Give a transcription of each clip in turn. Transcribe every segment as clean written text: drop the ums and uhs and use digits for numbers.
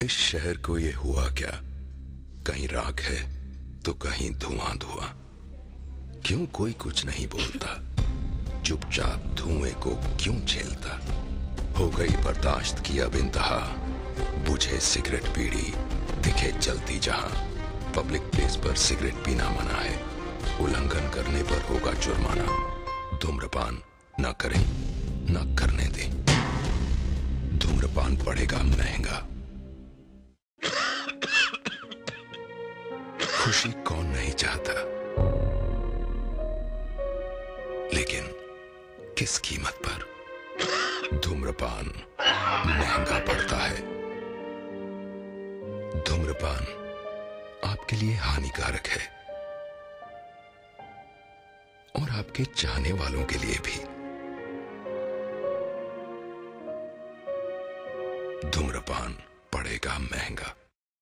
इस शहर को ये हुआ क्या, कहीं राख है तो कहीं धुआं धुआं। क्यों कोई कुछ नहीं बोलता, चुपचाप धुएं को क्यों झेलता। हो गई बर्दाश्त की अब इंतहा, बुझे सिगरेट बीड़ी दिखे जलती जहां। पब्लिक प्लेस पर सिगरेट पीना मना है, उल्लंघन करने पर होगा जुर्माना। धूम्रपान न करें न करने दें, धूम्रपान पड़ेगा महंगा। खुशी कौन नहीं चाहता, लेकिन किस कीमत पर। धूम्रपान महंगा पड़ता है। धूम्रपान आपके लिए हानिकारक है और आपके चाहने वालों के लिए भी। धूम्रपान पड़ेगा महंगा।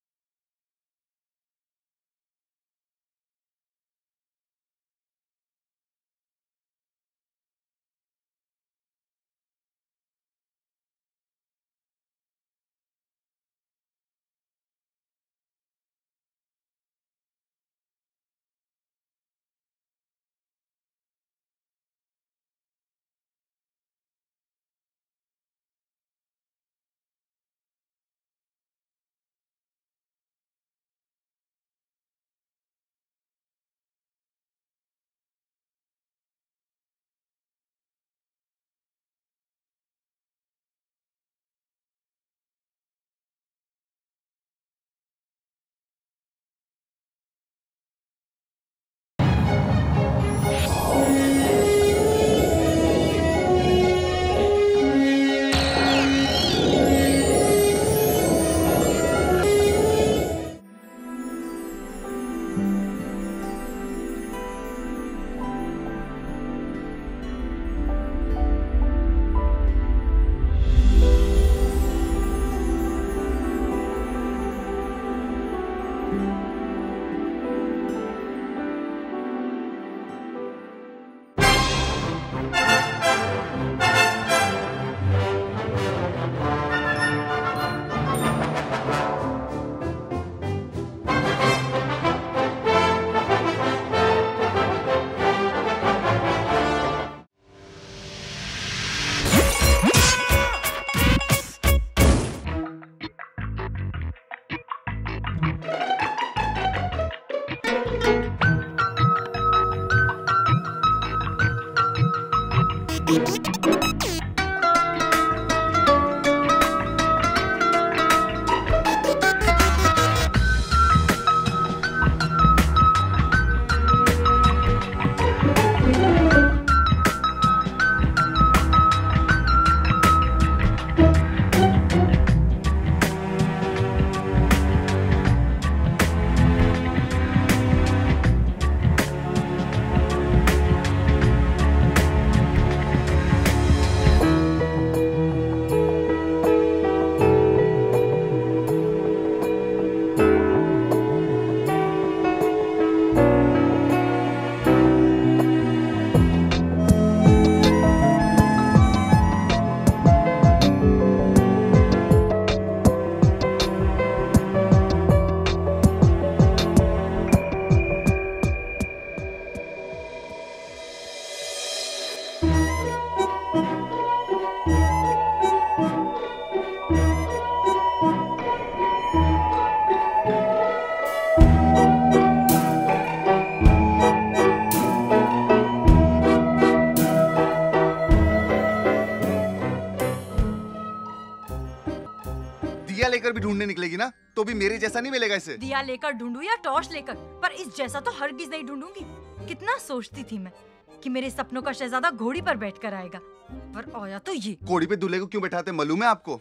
दिया लेकर भी ढूंढने निकलेगी ना तो भी मेरे जैसा नहीं मिलेगा इसे। दिया लेकर ढूंढूं या टॉर्च लेकर, पर इस जैसा तो हरगिज नहीं ढूंढूंगी। कितना सोचती थी मैं कि मेरे सपनों का शहजादा घोड़ी पर बैठकर आएगा, पर आया तो ये। घोड़ी पे दूल्हे को क्यों बैठाते मालूम है आपको?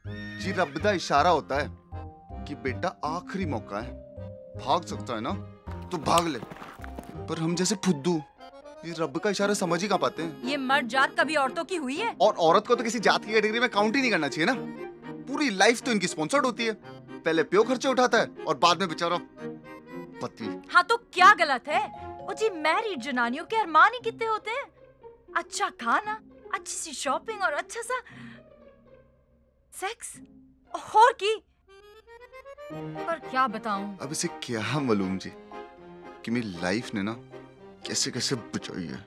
जी रब का इशारा होता है कि बेटा आखिरी मौका है, भाग सकता है ना तो भाग ले। पर हम जैसे फुद्दू ये रब का इशारा समझ ही कहाँ पाते हैं। ये मर्द जात कभी औरतों की हुई है? और औरत को तो किसी जात की कैटेगरी में काउंट ही नहीं करना चाहिए ना। पूरी लाइफ तो इनकी स्पॉन्सर्ड होती है, पहले प्यो खर्चे उठाता है और बाद में बेचारा पति। हाँ तो क्या गलत है? ओ जी, मैरिड जनानियों के अरमान ही कितने होते हैं। अच्छा खाना, अच्छी सी शॉपिंग और अच्छा सा सेक्स। और की पर क्या बताऊं? अब इसे क्या मालूम जी कि मेरी लाइफ ने ना कैसे कैसे बचाई है।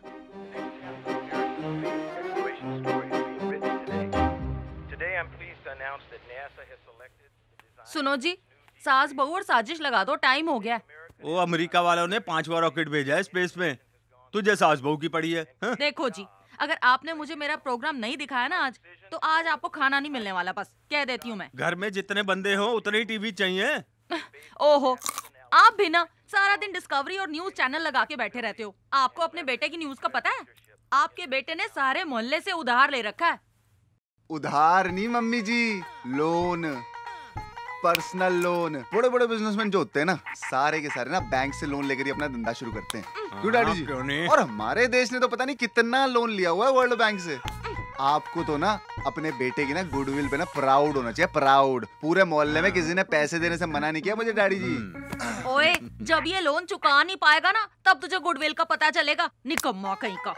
सुनो जी, सास बहू और साजिश लगा दो, टाइम हो गया। वो अमेरिका वालों ने 5वां रॉकेट भेजा है स्पेस में, तुझे सास बहू की पड़ी है, हाँ? देखो जी, अगर आपने मुझे मेरा प्रोग्राम नहीं दिखाया ना आज, तो आज आपको खाना नहीं मिलने वाला, बस कह देती हूँ मैं। घर में जितने बंदे हो उतने ही टीवी चाहिए। ओहो, आप भी ना सारा दिन डिस्कवरी और न्यूज चैनल लगा के बैठे रहते हो। आपको अपने बेटे की न्यूज का पता है? आपके बेटे ने सारे मोहल्ले से उधार ले रखा है। उधार नहीं mummy ji, loan, personal loan. बड़े बड़े बिजनेसमैन जो होते हैं ना, सारे के सारे ना बैंक से लोन लेकर ही अपना धंधा शुरू करते हैं। क्यों डैडी जी? क्यों नहीं? और हमारे देश ने तो पता नहीं कितना लोन लिया हुआ है वर्ल्ड बैंक से। आपको तो ना अपने बेटे की ना गुडविल पे ना प्राउड होना चाहिए, प्राउड। पूरे मोहल्ले में किसी ने पैसे देने से मना नहीं किया मुझे डैडी जी। ओए, जब ये लोन चुका नहीं पाएगा ना, तब तुझे गुडविल का पता चलेगा, निकम्मा कहीं का।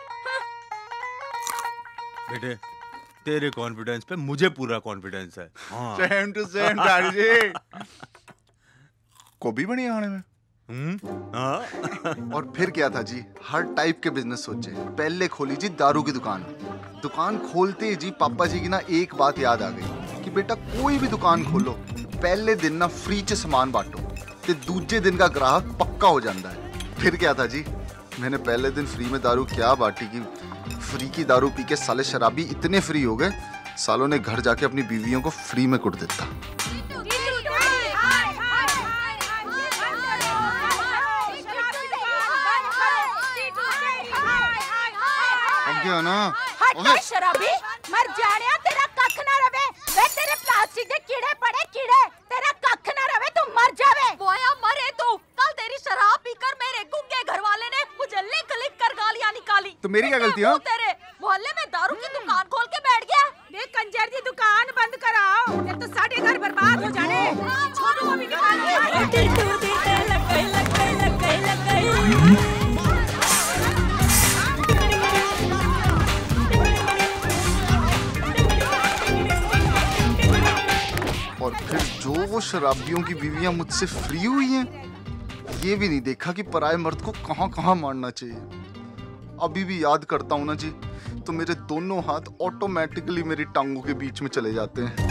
बेटे, तेरे कॉन्फिडेंस पे मुझे पूरा कॉन्फिडेंस है। हाँ। Same to same daddy ji. गोभी बनी खाने में। हाँ। और फिर क्या था जी, हर टाइप के बिजनेस सोचे। पहले खोली जी दारू की दुकान। दुकान खोलते ही जी पापा जी की ना एक बात याद आ गई कि बेटा कोई भी दुकान खोलो, पहले दिन ना फ्री च सामान बांटो, ते दूजे दिन का ग्राहक पक्का हो जाता है। फिर क्या था जी, मैंने पहले दिन फ्री में दारू क्या बांटी कि फ्री की दारू पी के साले शराबी इतने फ्री हो गए, सालों ने घर जाके अपनी बीवियों को फ्री में कुट देता। क्या ना हट शराबी, मर जाने तेरा कख ना रवे। वे तेरे प्लास्टिक के कीड़े पड़े कीड़े, तेरा कख ना रवे, तू मर जावे। बोया मरे तू। कल तेरी शराब पीकर मेरे गुंगे घरवाले ने मुझे लिख लिख कर गालियां निकाली। तो मेरी क्या गलती है? तेरे मोहल्ले में दारू की दुकान खोल के बैठ गया। ये कंजर दी दुकान बंद कराओ, ये तो साढ़े घर बर्बाद हो जाने। छोड़ो अभी और फिर जो वो शराबियों की बीवियां मुझसे फ्री हुई हैं, ये भी नहीं देखा कि पराये मर्द को कहां कहां मारना चाहिए। अभी भी याद करता हूं ना जी, तो मेरे दोनों हाथ ऑटोमेटिकली मेरी टांगों के बीच में चले जाते हैं।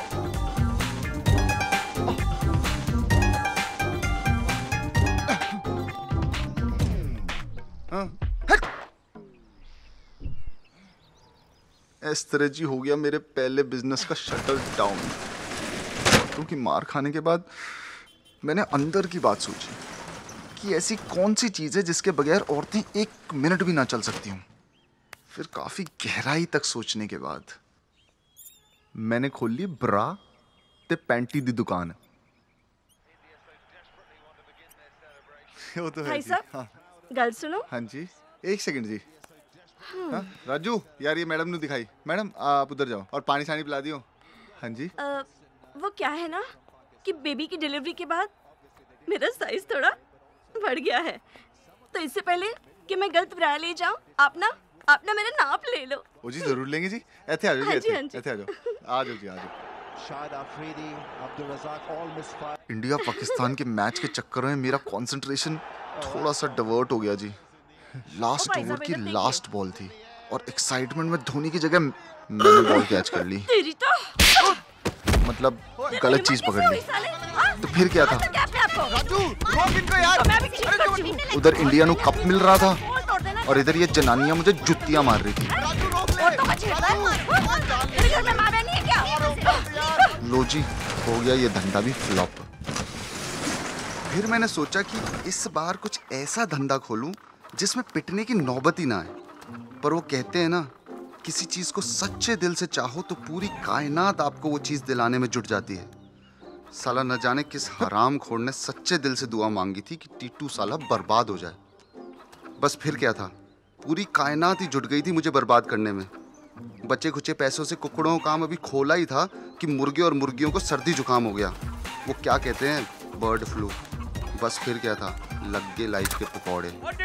इस तरह जी हो गया मेरे पहले बिजनेस का शटर डाउन। क्योंकि मार खाने के बाद मैंने अंदर की बात सोची कि ऐसी कौन सी चीज़ है जिसके बगैर औरतें एक मिनट भी ना चल सकती हूँ। फिर काफ़ी गहराई तक सोचने के बाद मैंने खोल ली ब्रा ते पैंटी दी दुकान। वो तो है भाई जी। साहब, हाँ गल सुनो। हाँ जी, एक सेकंड जी। हाँ राजू, यार ये मैडम ने दिखाई। मैडम आप उधर जाओ और पानी शानी पिला दियो। हाँ जी। वो क्या है ना कि बेबी की डिलीवरी के बाद मेरा साइज थोड़ा बढ़ गया है, तो इससे पहले कि मैं गलत ब्रा ले जाऊं, आप ना मेरा नाप ले लो। ओ जी जरूर लेंगे जी। ऐसे आ जाओ जी, हाँ जी, ऐसे हाँ जी। ऐसे आ जाओ। आ जाओ जी, आ जाओ। Shahid Afridi, Abdul Razzaq all misfire। India Pakistan के मैच के चक्कर में मेरा कंसंट्रेशन थोड़ा सा डाइवर्ट हो गया जी। लास्ट भाई ओवर साहब, की इधर देखिए। लास्ट बॉल थी और एक्साइटमेंट में धोनी की जगह मैंने बॉल कैच कर ली। तेरी तो मतलब गलत चीज पकड़ ली। तो फिर क्या था, उधर इंडिया को कप मिल रहा था और इधर ये जनानियां मुझे जुत्तियां मार रही थी। लो जी, हो गया ये धंधा भी फ्लॉप। फिर मैंने सोचा कि इस बार कुछ ऐसा धंधा खोलूं जिसमें पिटने की नौबत ही ना आए। पर वो कहते हैं ना, किसी चीज को सच्चे दिल से चाहो तो पूरी कायनात आपको वो चीज दिलाने में जुट जाती है। साला न जाने किस हराम खोर ने सच्चे दिल से दुआ मांगी थी कि टीटू साला बर्बाद हो जाए। बस फिर क्या था, पूरी कायनात ही जुट गई थी मुझे बर्बाद करने में। बचे खुचे पैसों से कुकड़ों का काम अभी खोला ही था कि मुर्गे और मुर्गियों को सर्दी जुकाम हो गया। वो क्या कहते हैं, बर्ड फ्लू। बस फिर क्या था, लग गए लाइफ के पकौड़े।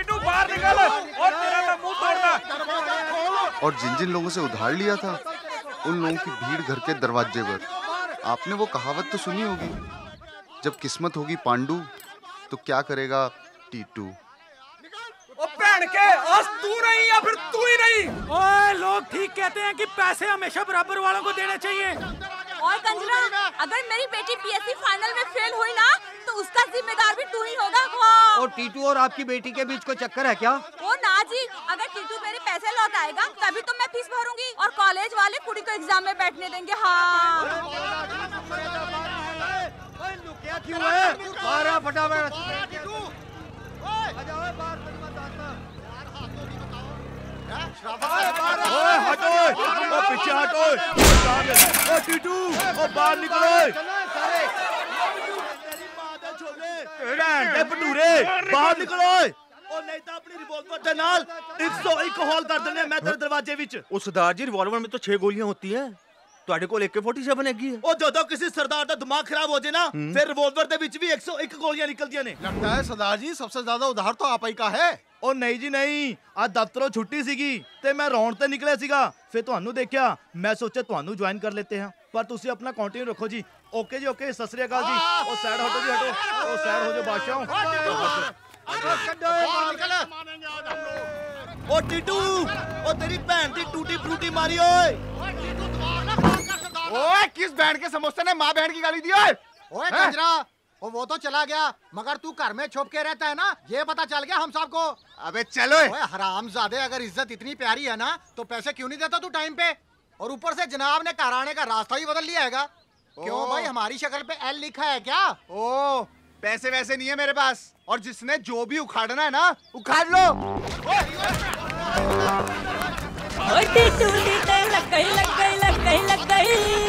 और जिन जिन लोगों से उधार लिया था, उन लोगों की भीड़ घर के दरवाजे पर। आपने वो कहावत तो सुनी होगी, जब किस्मत होगी पांडु तो क्या करेगा टीटू? ओ भैन के, आज तू नहीं या फिर तू ही नहीं। ओए, लोग ठीक कहते हैं कि पैसे हमेशा बराबर वालों को देने चाहिए। और कंजरा, अगर मेरी बेटी पीएससी फाइनल में फेल हुई ना तो उसका जिम्मेदार भी तू ही होगा। और टीटू और आपकी बेटी के बीच कोई चक्कर है क्या? ओ ना जी, अगर टीटू मेरे पैसे लौटाएगा तभी तो मैं फीस भरूंगी और कॉलेज वाले कुड़ी को एग्जाम में बैठने देंगे। हाँ क्यों है? मारा फटाफट। हटो, ओ पीछे हटो, ओ टीटू, ओ बाहर निकलो, भटूरे बाहर निकलो, ओ नहीं तो अपनी रिवॉल्वर के नाल 101 हॉल कर देने मैं तेरे दरवाजे विच। ओ सरदार जी, रिवॉल्वर में तो 6 गोलियां होती हैं, ਤੁਹਾਡੇ ਕੋਲ AK-47 ਹੈਗੀ ਹੈ। ਉਹ ਜਦੋਂ ਕਿਸੇ ਸਰਦਾਰ ਦਾ ਦਿਮਾਗ ਖਰਾਬ ਹੋ ਜੇ ਨਾ ਫਿਰ ਰਿਵੋਲਵਰ ਦੇ ਵਿੱਚ ਵੀ 101 ਗੋਲੀਆਂ ਨਿਕਲਦੀਆਂ ਨੇ। लगता है सरदार जी सबसे ज्यादा उधार तो आप ही का है। ਉਹ ਨਹੀਂ ਜੀ ਨਹੀਂ, ਅੱਜ ਦਫ਼ਤਰੋਂ ਛੁੱਟੀ ਸੀਗੀ ਤੇ ਮੈਂ ਰੌਣ ਤੇ ਨਿਕਲਿਆ ਸੀਗਾ, ਫਿਰ ਤੁਹਾਨੂੰ ਦੇਖਿਆ, ਮੈਂ ਸੋਚਿਆ ਤੁਹਾਨੂੰ ਜੁਆਇਨ ਕਰ ਲੈਤੇ ਹਾਂ, ਪਰ ਤੁਸੀਂ ਆਪਣਾ ਕੰਟੀਨਿਊ ਰੱਖੋ ਜੀ। ਓਕੇ ਜੀ, ਓਕੇ, ਸਤਿ ਸ੍ਰੀ ਅਕਾਲ ਜੀ। ਉਹ ਸਾਈਡ ਹਟੋ ਜੀ, ਹਟੋ, ਉਹ ਸਾਈਡ ਹੋ ਜਾਓ ਬਾਦਸ਼ਾਹ। ਉਹ ਟੀਟੂ, ਉਹ ਤੇਰੀ ਭੈਣ ਦੀ ਟੂਟੀ ਫਰੂਟੀ ਮਾਰੀ ਓਏ। ओए, किस बैंड के समोसे ने माँ बहन की गाली दी? ओए कंजरा, वो तो चला गया, मगर तू घर में छुप के रहता है ना, ये पता चल गया हम सबको। अबे चलो। ओए हरामजादे, अगर इज्जत इतनी प्यारी है ना तो पैसे क्यों नहीं देता तू टाइम पे? और ऊपर से जनाब ने घर आने का रास्ता ही बदल लिया हैगा। क्यों भाई, हमारी शक्ल पे एल लिखा है क्या? ओ, पैसे वैसे नहीं है मेरे पास, और जिसने जो भी उखाड़ना है ना उखाड़ लो। टीटू टीटे लग गई, लग गई, लग गई, लग गई।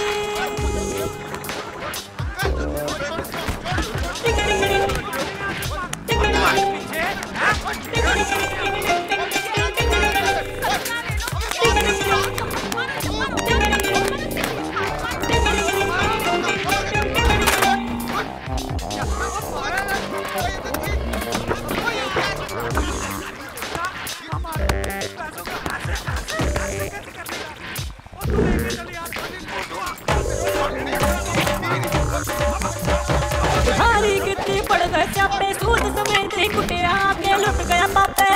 भारी कितनी पड़ गए चापे, सूद समेत ही कुटिया के लुट गया पापे।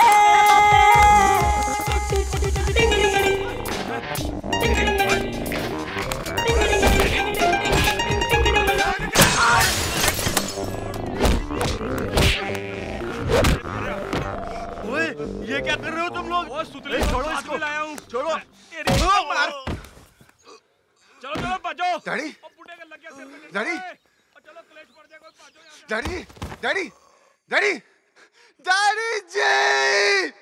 ओए, ये क्या कर रहे हो तुम लोग? सुतली छोड़ो इसको, लाया हूँ, छोड़ो। चलो चलो भजो। Daddy, daddy, daddy, daddy, daddy, daddy ji,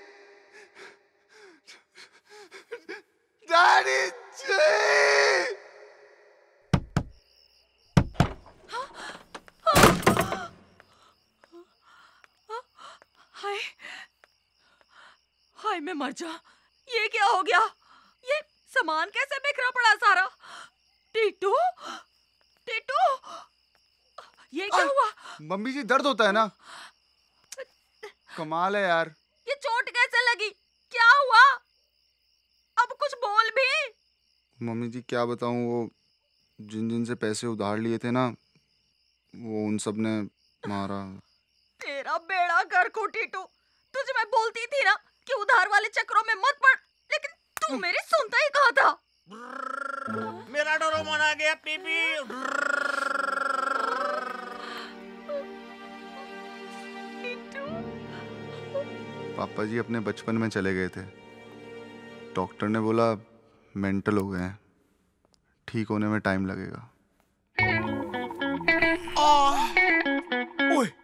daddy ji. हाय हाय, मैं मर जा। ये क्या हो गया? ये सामान कैसे बिखरा पड़ा सारा? टीटू, टीटू, ये क्या हुआ? मम्मी जी, दर्द होता है ना? कमाल है यार। ये चोट कैसे लगी? क्या हुआ? अब कुछ बोल भी। मम्मी जी क्या बताऊं, वो जिन जिन से पैसे उधार लिए थे ना, वो उन सब ने मारा। तेरा बेड़ा गर्क हो टीटू। तुझे मैं बोलती थी ना कि उधार वाले चक्रों में मत पड़, लेकिन तू मेरी सुनता ही कहाँ था? मेरा डोरेमोन आ गया पीपी। पापा जी अपने बचपन में चले गए थे, डॉक्टर ने बोला मेंटल हो गए हैं, ठीक होने में टाइम लगेगा। ओए,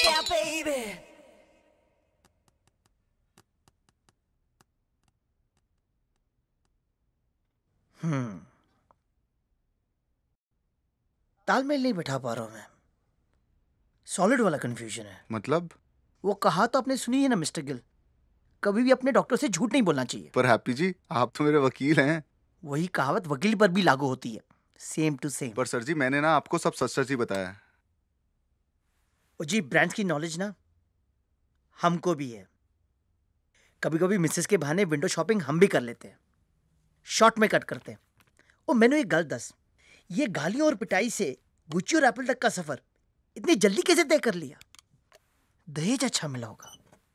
तालमेल नहीं बैठा पा रहा हूं मैं। सॉलिड वाला कंफ्यूजन है। मतलब? वो कहा तो आपने सुनी है ना मिस्टर गिल, कभी भी अपने डॉक्टर से झूठ नहीं बोलना चाहिए। पर हैप्पी जी, आप तो मेरे वकील हैं। वही कहावत वकील पर भी लागू होती है, सेम टू सेम। पर सर जी, मैंने ना आपको सब सच सच ही बताया है। जी, ब्रांड्स की नॉलेज ना हमको भी है। कभी कभी मिसेस के बहाने विंडो शॉपिंग हम भी कर लेते हैं, शॉर्ट में कट करते हैं। ओ मैंने एक गल दस, ये गालियों और पिटाई से गुच्ची और एप्पल तक का सफर इतनी जल्दी कैसे तय कर लिया? दहेज अच्छा मिला होगा।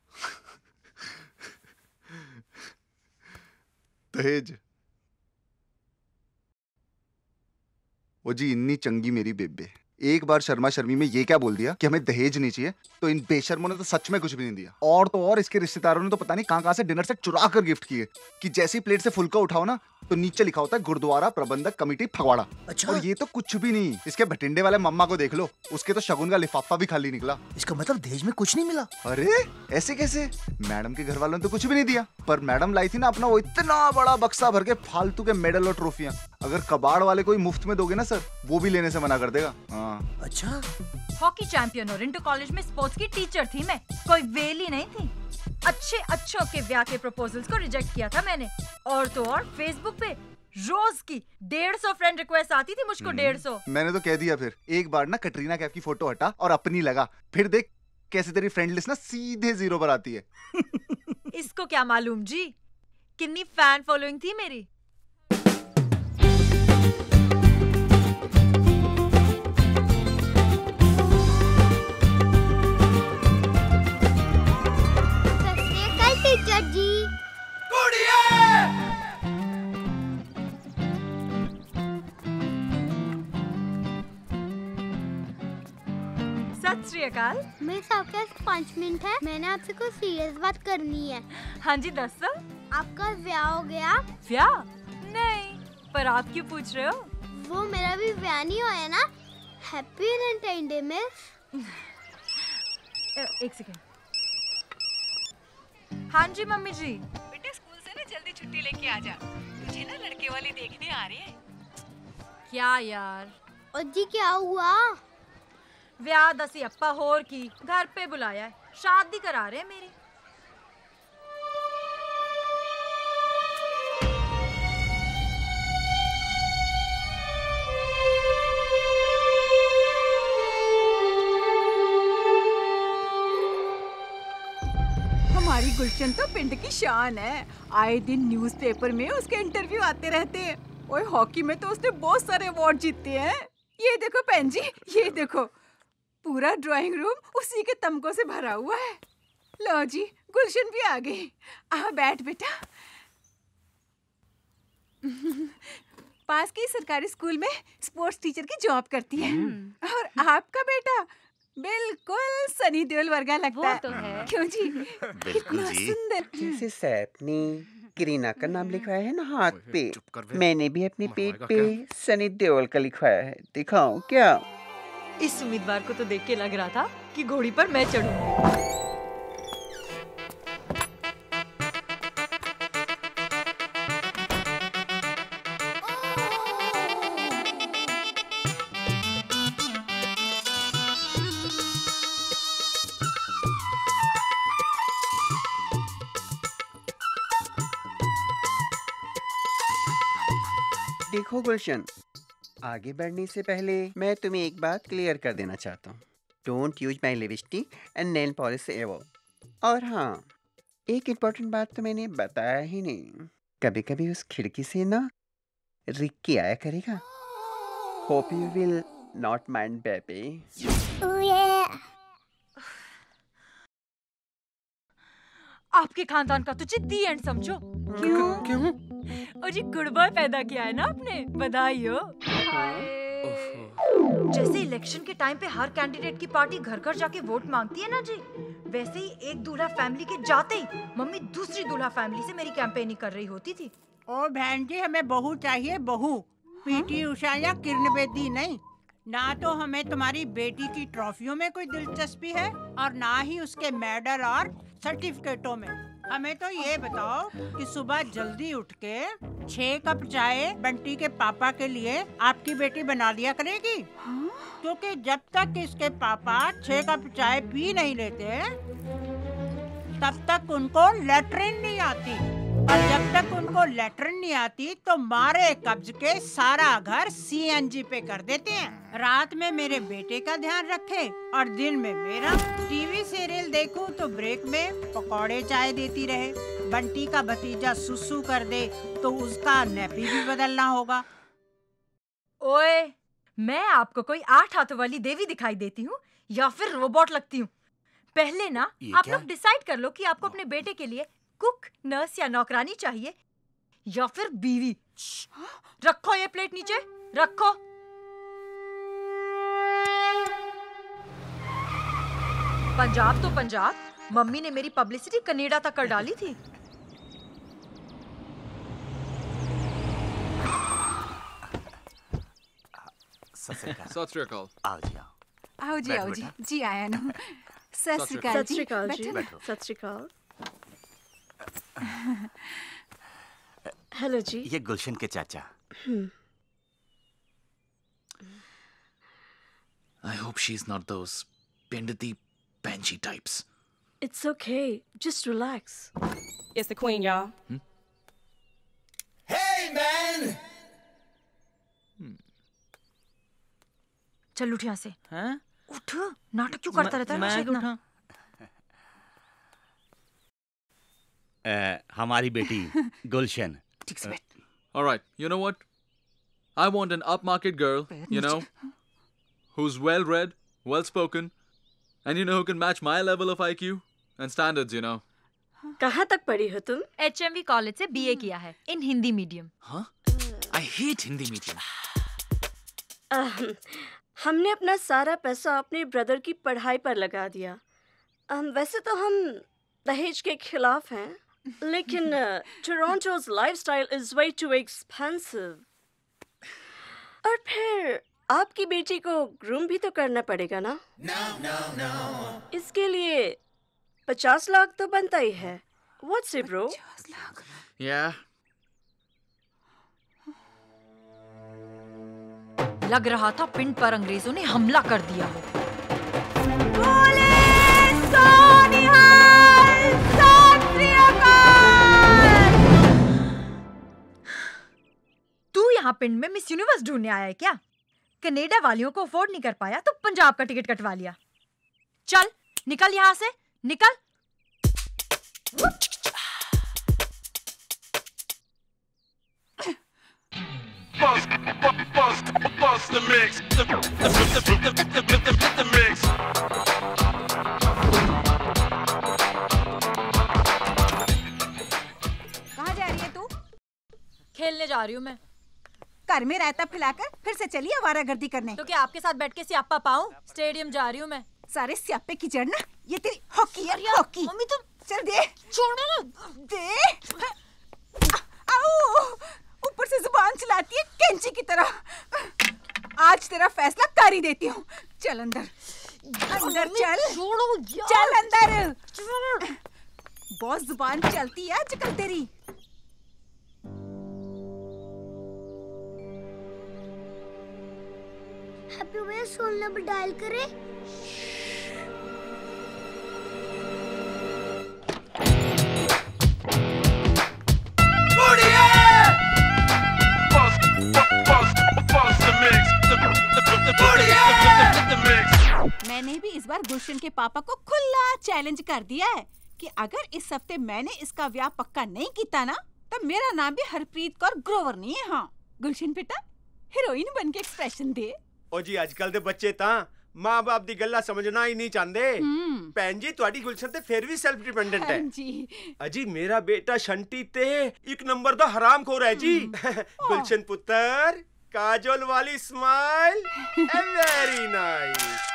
दहेज? वो जी इन्नी चंगी मेरी बेबे, एक बार शर्मा शर्मी में ये क्या बोल दिया कि हमें दहेज नहीं चाहिए, तो इन बेशर्मों ने तो सच में कुछ भी नहीं दिया। और तो और इसके रिश्तेदारों ने तो पता नहीं कहां से डिनर से चुरा कर गिफ्ट किए कि जैसी प्लेट से फुलका उठाओ ना तो नीचे लिखा होता है गुरुद्वारा प्रबंधक कमेटी फगवाड़ा। अच्छा। और ये तो कुछ भी नहीं, इसके भटिंडे वाले मम्मा को देख लो, उसके तो शगुन का लिफाफा भी खाली निकला। इसका मतलब दहेज में कुछ नहीं मिला? अरे ऐसे कैसे? मैडम के घर वालों ने तो कुछ भी नहीं दिया, पर मैडम लाई थी ना अपना वो इतना बड़ा बक्सा भर के फालतू के मेडल और ट्रॉफियां। अगर कबाड़ वाले कोई मुफ्त में दोगे ना सर, वो भी लेने से मना कर देगा। हाँ। अच्छा। हॉकी चैंपियन और इंटर कॉलेज में स्पोर्ट्स की टीचर थी मैं, कोई वेली नहीं थी। अच्छों के ब्याह के प्रपोजल्स को रिजेक्ट किया था मैंने। और तो और फेसबुक पे रोज की 150 फ्रेंड रिक्वेस्ट आती थी मुझको। 150। मैंने तो कह दिया फिर, एक बार ना कटरीना कैफ की फोटो हटा और अपनी लगा, फिर देख कैसे तेरी फ्रेंड लिस्ट ना सीधे 0 पर आती है। इसको क्या मालूम जी कितनी फैन फॉलोइंग थी मेरी। टीचर जी। सत श्री अकाल। मेरे साथ 5 मिनट है, मैंने आपसे कुछ सीरियस बात करनी है। हाँ जी दसो। आपका ब्याह हो गया? ब्याह? नहीं, पर आप क्यों पूछ रहे हो? वो मेरा भी ब्याह नहीं हुआ ना। Happy valentine day miss. एक सेकेंड। हाँ जी मम्मी जी। बेटे स्कूल से ना जल्दी छुट्टी लेके आ जा, तुझे ना लड़के वाले देखने आ रहे हैं। क्या यार? और जी क्या हुआ? ब्याह दसी अप्पा होर की घर पे बुलाया है, शादी करा रहे हैं मेरी। हमारी गुलशन तो पिंड की शान है, आए दिन न्यूज़पेपर में उसके इंटरव्यू आते रहते हैं। और हॉकी में तो उसने बहुत सारे अवार्ड जीते हैं। ये देखो बहन जी, ये देखो पूरा ड्राइंग रूम उसी के तमगों से भरा हुआ है। लो जी, गुलशन भी आ गई। आ बैठ बेटा। पास के सरकारी स्कूल में स्पोर्ट्स टीचर की जॉब करती है। और आपका बेटा बिल्कुल सनी देओल वर्गा लगता है। तो है। क्यों जी? बिल्कुल जी। सुंदर। जैसे सैपनी करीना का नाम लिखवाया है ना हाथ पे, मैंने भी अपने पेट पे सनी देओल का लिखवाया है। दिखाऊं क्या? इस उम्मीदवार को तो देख के लग रहा था कि घोड़ी पर मैं चढ़ूंगी। देखो गुलशन, आगे बढ़ने से पहले मैं तुम्हें एक बात क्लियर कर देना चाहता हूँ। Don't use my lipstick and nail polish ever. और हाँ, एक इम्पोर्टेंट बात तो मैंने बताया ही नहीं, कभी कभी उस खिड़की से ना रिक्की आया करेगा। Hope you will not mind baby. आपके खानदान का तो जिद्दी एंड समझो। क्यों? और जी गुड बॉय पैदा किया है ना आपने, बधाई हो। जैसे इलेक्शन के टाइम पे हर कैंडिडेट की पार्टी घर घर जाके वोट मांगती है ना जी, वैसे ही एक दूल्हा फैमिली के जाते ही मम्मी दूसरी दूल्हा फैमिली से मेरी कैंपेनिंग कर रही होती थी। ओ बहन जी, हमें बहू चाहिए, बहू। पीटी उषा या किरण बेदी नहीं। ना तो हमें तुम्हारी बेटी की ट्रॉफियों में कोई दिलचस्पी है और ना ही उसके मेडल और सर्टिफिकेटों में। हमें तो ये बताओ कि सुबह जल्दी उठ के 6 कप चाय बंटी के पापा के लिए आपकी बेटी बना दिया करेगी। क्योंकि जब तक इसके पापा 6 कप चाय पी नहीं लेते तब तक उनको लैट्रिन नहीं आती, और जब तक उनको लैट्रिन नहीं आती तो मारे कब्ज के सारा घर CNG पे कर देते हैं। रात में मेरे बेटे का ध्यान रखे और दिन में मेरा। टीवी सीरियल देखूं तो ब्रेक में पकौड़े चाय देती रहे। बंटी का भतीजा सुसु कर दे तो उसका नैपी भी बदलना होगा। ओए, मैं आपको कोई 8 हाथों वाली देवी दिखाई देती हूँ या फिर रोबोट लगती हूँ? पहले ना आप लोग डिसाइड कर लो कि आपको अपने बेटे के लिए कुक, नर्स या नौकरानी चाहिए या फिर बीवी। रखो ये प्लेट नीचे, रखो। पंजाब तो पंजाब, मम्मी ने मेरी पब्लिसिटी कनाडा तक कर डाली थी। सत श्री अकाल। आओ जी जी आया ना। सत श्री अकाल जी, बैठो। सत श्री अकाल। हेलो जी। ये गुलशन के चाचा। I hope she's not those Pindati Banshee types. It's okay. Just relax. It's the queen, y'all. Hey, man! चल उठ यहाँ से। हाँ? उठ, नाटक क्यों करता रहता है? मैं उठा। हमारी बेटी गुलशन। ठीक से बैठ। All right, you know what? I want an upmarket girl, you know, who's well-read, well-spoken, and you know who can match my level of IQ and standards, you know. कहाँ तक पढ़ी हो तुम? HMV कॉलेज से BA किया है in Hindi medium. हाँ? I hate Hindi medium. हमने अपना सारा पैसा अपने ब्रदर की पढ़ाई पर लगा दिया। वैसे तो हम दहेज के खिलाफ हैं, लेकिन टोरंटो's lifestyle is way too expensive। और फिर आपकी बेटी को ग्रूम भी तो करना पड़ेगा ना? इसके लिए 50 लाख तो बनता ही है। What's it, bro? 50 lakh. Yeah. लग रहा था पिंड पर अंग्रेजों ने हमला कर दिया हो। तू यहाँ पिंड में मिस यूनिवर्स ढूंढने आया है क्या? कनाडा वालियों को अफोर्ड नहीं कर पाया तो पंजाब का टिकट कटवा लिया। चल निकल यहाँ से, निकल। Bust the mix. The mix. कहाँ जा रही है तू? खेलने जा रही हूँ मैं। घर में रायता फैलाकर फिर से चली आवारागर्दी करने। तो क्या आपके साथ बैठ के स्यापा पाऊं? स्टेडियम जा रही हूँ मैं। सारे स्यापे की जड़ ना ये तेरी हॉकी है, हॉकी। मम्मी तुम चल दे, छोड़ो दे। आओ, ऊपर से जुबान चलाती है कैंची की तरह। आज तेरा फैसला कर ही देती हूँ। चल अंदर, अंदर चल। छोड़ो, चल अंदर। बहुत जुबान चलती है आजकल तेरी। हैप्पी वे सोल नंबर डायल करे। मैंने भी इस बार गुलशन के पापा को खुला चैलेंज कर दिया है कि अगर इस हफ्ते मैंने इसका ब्याह पक्का नहीं किया ना तो मेरा नाम भी हरप्रीत कौर ग्रोवर नहीं है। हाँ गुलशन बेटा, हीरोइन बन के एक्सप्रेशन दे। ओ जी आजकल दे बच्चे तां मां बाप दी गल्ला समझना ही नहीं चाहते। भैन जी तुहाडी गुलशन ते फिर भी सेल्फ डिपेंडेंट है जी। अजी मेरा बेटा शंटी ते एक नंबर दा हरामखोर है जी। गुलशन पुत्र, काजोल वाली स्माइल, वेरी नाइस।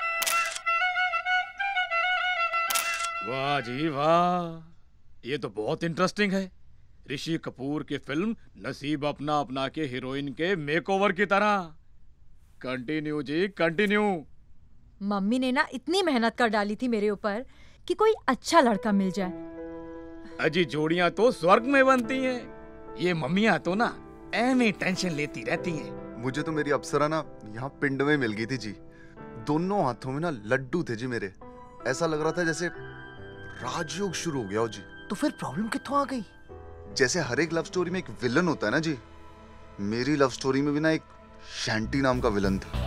वाह जी वाह, ये तो बहुत इंटरेस्टिंग है। ऋषि कपूर की फिल्म नसीब अपना अपना के हीरोइन के मेकओवर की तरह। कंटिन्यू जी कंटिन्यू। मम्मी ने ना इतनी मेहनत कर डाली थी मेरे ऊपर कि कोई अच्छा लड़का मिल जाए। अजी जोड़ियां तो स्वर्ग में बनती हैं, ये मम्मियां तो ना ऐਵੇਂ टेंशन लेती रहती हैं। मुझे तो मेरी अप्सरा ना यहाँ पिंड में मिल गई थी जी। दोनों हाथों में ना लड्डू थे जी मेरे। ऐसा लग रहा था जैसे राजयोग शुरू हो गया हो जी। तो फिर प्रॉब्लम कित्थों आ गई? जैसे हर एक लव स्टोरी में एक विलन होता है ना जी, मेरी लव स्टोरी में भी ना एक शैंटी नाम का विलन था।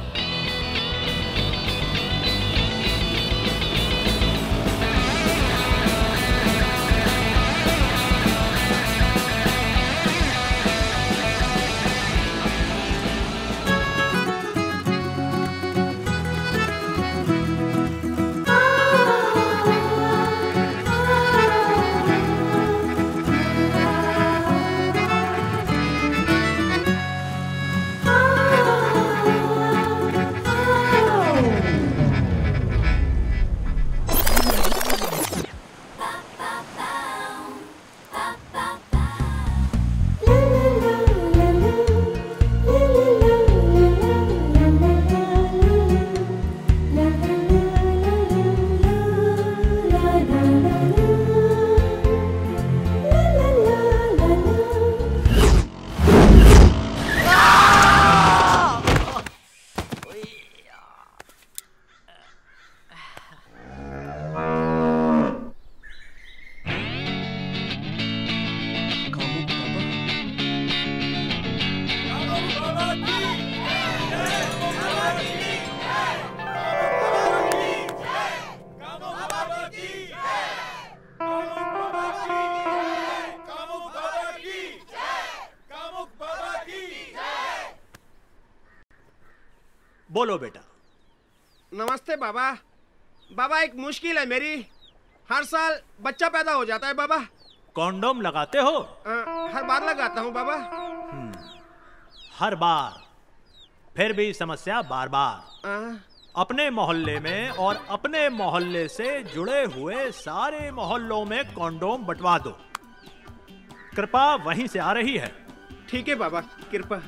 बोलो बेटा। नमस्ते बाबा। बाबा एक मुश्किल है मेरी, हर साल बच्चा पैदा हो जाता है बाबा। कॉन्डोम लगाते हो? हर बार लगाता हूँ बाबा। हर बार? फिर भी समस्या बार बार। अपने मोहल्ले में और अपने मोहल्ले से जुड़े हुए सारे मोहल्लों में कॉन्डोम बंटवा दो। कृपा वहीं से आ रही है। ठीक है बाबा, कृपा।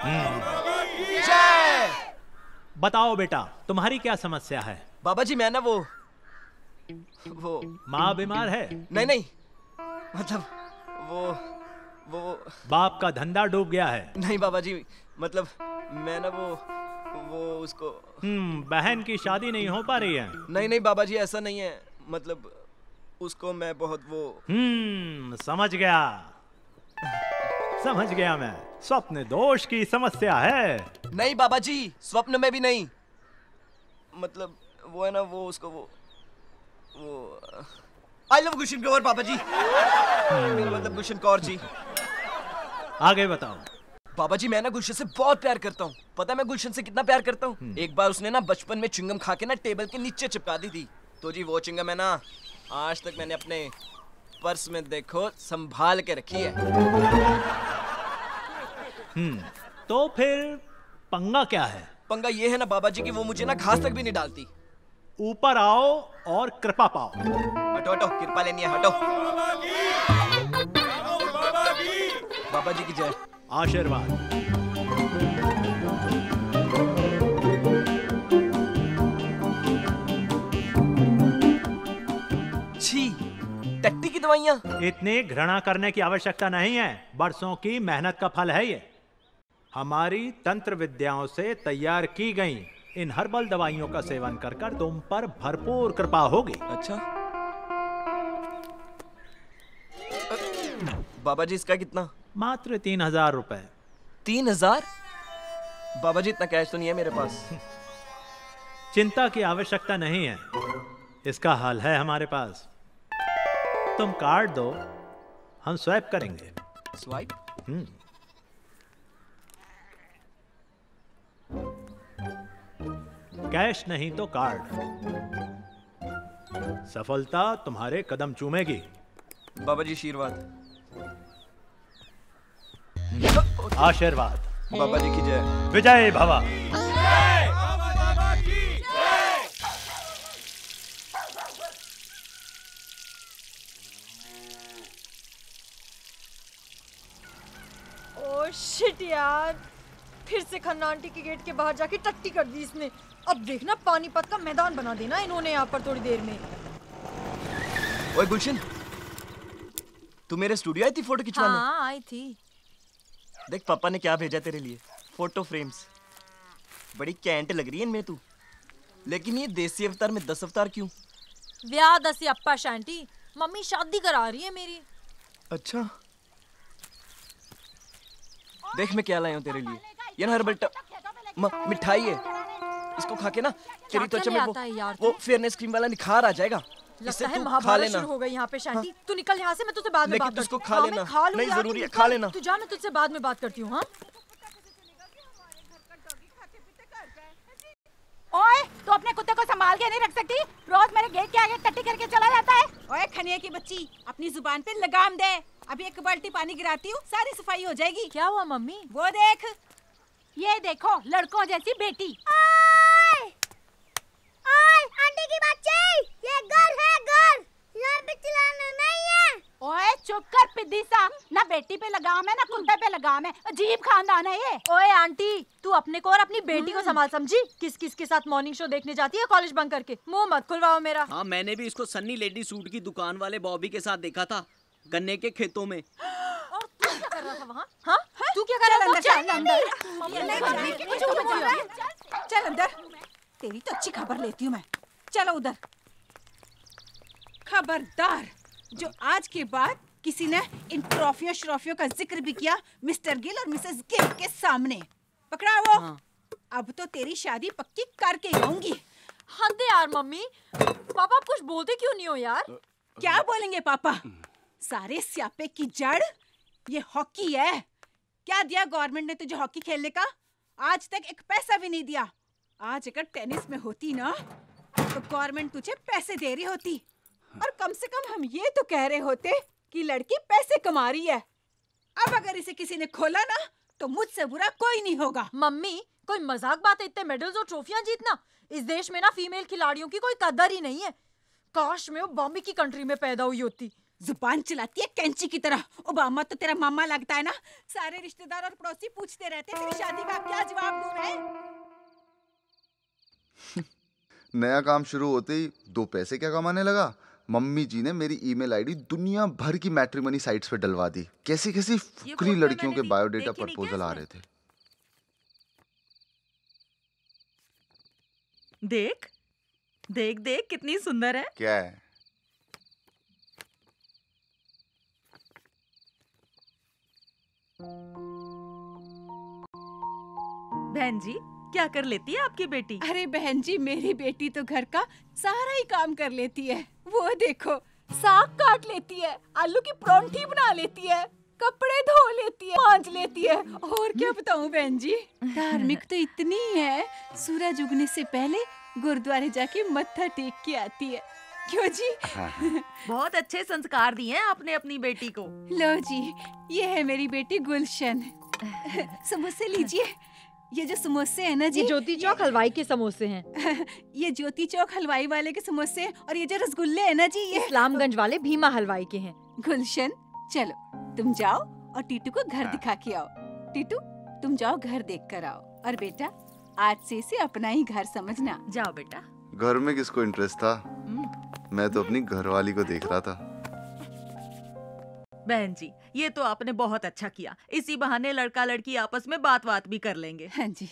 बताओ बेटा, तुम्हारी क्या समस्या है? बाबा जी मैं ना वो माँ बीमार है? नहीं नहीं, मतलब वो बाप का धंधा डूब गया है? नहीं बाबा जी, मतलब मैं ना वो उसको बहन की शादी नहीं हो पा रही है? नहीं नहीं बाबा जी ऐसा नहीं है, मतलब उसको मैं बहुत समझ गया समझ गया मैं, स्वप्न दोष की समस्या है। नहीं बाबा जी, स्वप्न में भी नहीं, मतलब वो है ना वो उसको वो आई लव गुलशन कौर बाबा जी। मेरा मतलब गुलशन कौर जी। आगे बताओ। बाबा जी मैं ना गुलशन से बहुत प्यार करता हूँ। पता है मैं गुलशन से कितना प्यार करता हूँ? एक बार उसने ना बचपन में च्युइंगम खा के ना टेबल के नीचे चिपका दी थी, तो जी वो च्युइंगम है ना आज तक मैंने अपने पर्स में देखो संभाल के रखी है। तो फिर पंगा क्या है? पंगा ये है ना बाबा जी कि वो मुझे ना घास तक भी नहीं डालती। ऊपर आओ और कृपा पाओ। हटो हटो, कृपा लेनी है, हटो। बाबा जी की जय। आशीर्वाद। छी, टट्टी की दवाइयाँ। इतनी घृणा करने की आवश्यकता नहीं है, बरसों की मेहनत का फल है ये। हमारी तंत्र विद्याओं से तैयार की गई इन हर्बल दवाइयों का सेवन कर कर तुम पर भरपूर कृपा होगी। अच्छा बाबा जी इसका कितना? मात्र 3000 रुपए। 3000? बाबा जी इतना कैश तो नहीं है मेरे पास। चिंता की आवश्यकता नहीं है, इसका हल है हमारे पास। तुम कार्ड दो, हम स्वैप करेंगे। स्वाइप? कैश नहीं तो कार्ड। सफलता तुम्हारे कदम चूमेगी। बाबा जी आशीर्वाद। आशीर्वाद। बाबा जी की जय। विजय भवा। ओह शिट यार, फिर से खन्ना आंटी के गेट के बाहर जाके टट्टी कर दी इसने। अब देखना पानीपत का मैदान बना देना इन्होंने यहाँ पर थोड़ी देर में। ओए गुलशन, तू मेरे स्टूडियो आई थी फोटो खिंचवाने? हाँ आई थी। देख पापा ने क्या भेजा तेरे लिए, फोटो फ्रेम्स। बड़ी कैंट लग रही है इनमें तू, लेकिन ये देसी अवतार में 10 अवतार क्यों? ब्याह दसी अप्पा शांटी, मम्मी शादी करा रही है मेरी। अच्छा देख मैं क्या लाया हूँ तेरे लिए, ये ना हर्बल मिठाई है, इसको खा के ना तेरी त्वचा में वो फेयरनेस क्रीम वाला निखार आ जाएगा। लगता है महाभारत शुरू हो गई यहाँ पे शांति। तू निकल यहाँ से, मैं तुझसे बाद में बात करती हूँ। खा लेना। नहीं जरूरी है, खा लेना। तू जा, मैं तुझसे बाद में बात करती हूँ। हाँ ओए, तू अपने कुत्ते को संभाल के नहीं रख सकती? रोज मेरे गेट के आगे टट्टी करके चला जाता है। ओए खनिया की बच्ची, अपनी जुबान पे लगाम दे। अभी एक बाल्टी पानी गिराती हूँ, सारी सफाई हो जाएगी। क्या हुआ मम्मी? वो देख, ये देखो लड़कों जैसी बेटी। आंटी की बच्ची, ये घर है घर, यहाँ पे चिल्लाना नहीं है। ओए चुप कर पिद्दी सा, ना बेटी पे लगाम है ना कुत्ते पे लगाम है, अजीब खानदान है ये। ओए आंटी, तू अपने को और अपनी बेटी को संभाल समझी। किस किस के साथ मॉर्निंग शो देखने जाती है कॉलेज बंक करके। मुंह मत खुलवाओ मेरा। हाँ मैंने भी इसको सन्नी लेडी सूट की दुकान वाले बॉबी के साथ देखा था, गन्ने के खेतों में। और तू क्या कर रहा था वहाँ? हाँ तू क्या कर रहा था? चल अंदर, तेरी तो अच्छी खबर लेती हूँ मैं। चलो उधर। खबरदार, जो आज के बाद किसी ने इन ट्रॉफियों श्रॉफियों का जिक्र भी किया मिस्टर गिल और मिसेस गिल के सामने, पकड़ा वो। हाँ। अब तो तेरी शादी पक्की करके जाऊंगी। हद यार मम्मी, पापा कुछ बोलते क्यों नहीं हो यार? क्या बोलेंगे पापा? सारे स्यापे की जड़ ये हॉकी है। क्या दिया गवर्नमेंट ने तुझे हॉकी खेलने का? आज तक एक पैसा भी नहीं दिया। आज अगर टेनिस में होती ना तो गवर्नमेंट तुझे पैसे दे रही होती, और कम से कम हम ये तो कह रहे होते कि लड़की पैसे कमा रही है। अब अगर इसे किसी ने खोला ना तो मुझसे बुरा कोई नहीं होगा। मम्मी कोई मजाक बात है इतने मेडल्स और ट्रॉफियां जीतना? इस देश में ना फीमेल खिलाड़ियों की कोई कदर ही नहीं है। काश मैं ओबामा की कंट्री में पैदा हुई होती। जुबान चलाती है कैंची की तरह। ओबामा तो तेरा मामा लगता है ना। सारे रिश्तेदार और पड़ोसी पूछते रहते हैं तेरी शादी का क्या जवाब दूं मैं। नया काम शुरू होते ही 2 पैसे क्या कमाने लगा। मम्मी जी ने मेरी ईमेल आईडी दुनिया भर की मैट्रिमनी साइट्स पे डलवा दी। कैसी कैसी फुकरी लड़कियों के बायोडेटा प्रपोजल आ रहे थे। देख देख देख कितनी सुंदर है। क्या है? बहन जी क्या कर लेती है आपकी बेटी? अरे बहन जी मेरी बेटी तो घर का सारा ही काम कर लेती है। वो देखो साग काट लेती है, आलू की परांठी बना लेती है, कपड़े धो लेती है, मांज लेती है। और क्या बताऊं बहन जी, धार्मिक तो इतनी है सूरज उगने से पहले गुरुद्वारे जाके मत्था टेक के आती है। क्यों जी? बहुत अच्छे संस्कार दिए हैं आपने अपनी बेटी को। लो जी ये है मेरी बेटी गुलशन। समोसे लीजिए। ये जो समोसे है ना जी, ये ज्योति चौक हलवाई के समोसे हैं। ये ज्योति चौक हलवाई वाले के समोसे, और ये जो रसगुल्ले है ना जी ये इस्लामगंज वाले भीमा हलवाई के हैं। गुलशन चलो तुम जाओ और टीटू को घर दिखा के आओ। टीटू तुम जाओ घर देख कर आओ, और बेटा आज से इसे अपना ही घर समझना। जाओ बेटा। घर में किसको इंटरेस्ट था? मैं तो अपनी घरवाली को देख रहा था। बहन जी ये तो आपने बहुत अच्छा किया। इसी बहाने लड़का लड़की आपस में बात भी कर लेंगे। हाँ जी।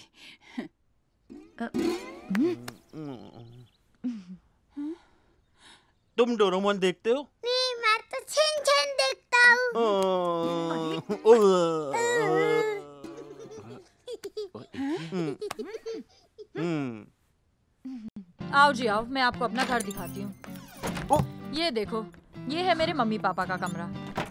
तुम डोरेमोन देखते हो? नहीं मैं तो शिनचैन देखता हूँ। आओ जी आओ, मैं आपको अपना घर दिखाती हूँ। ये देखो, ये है मेरे मम्मी पापा का कमरा,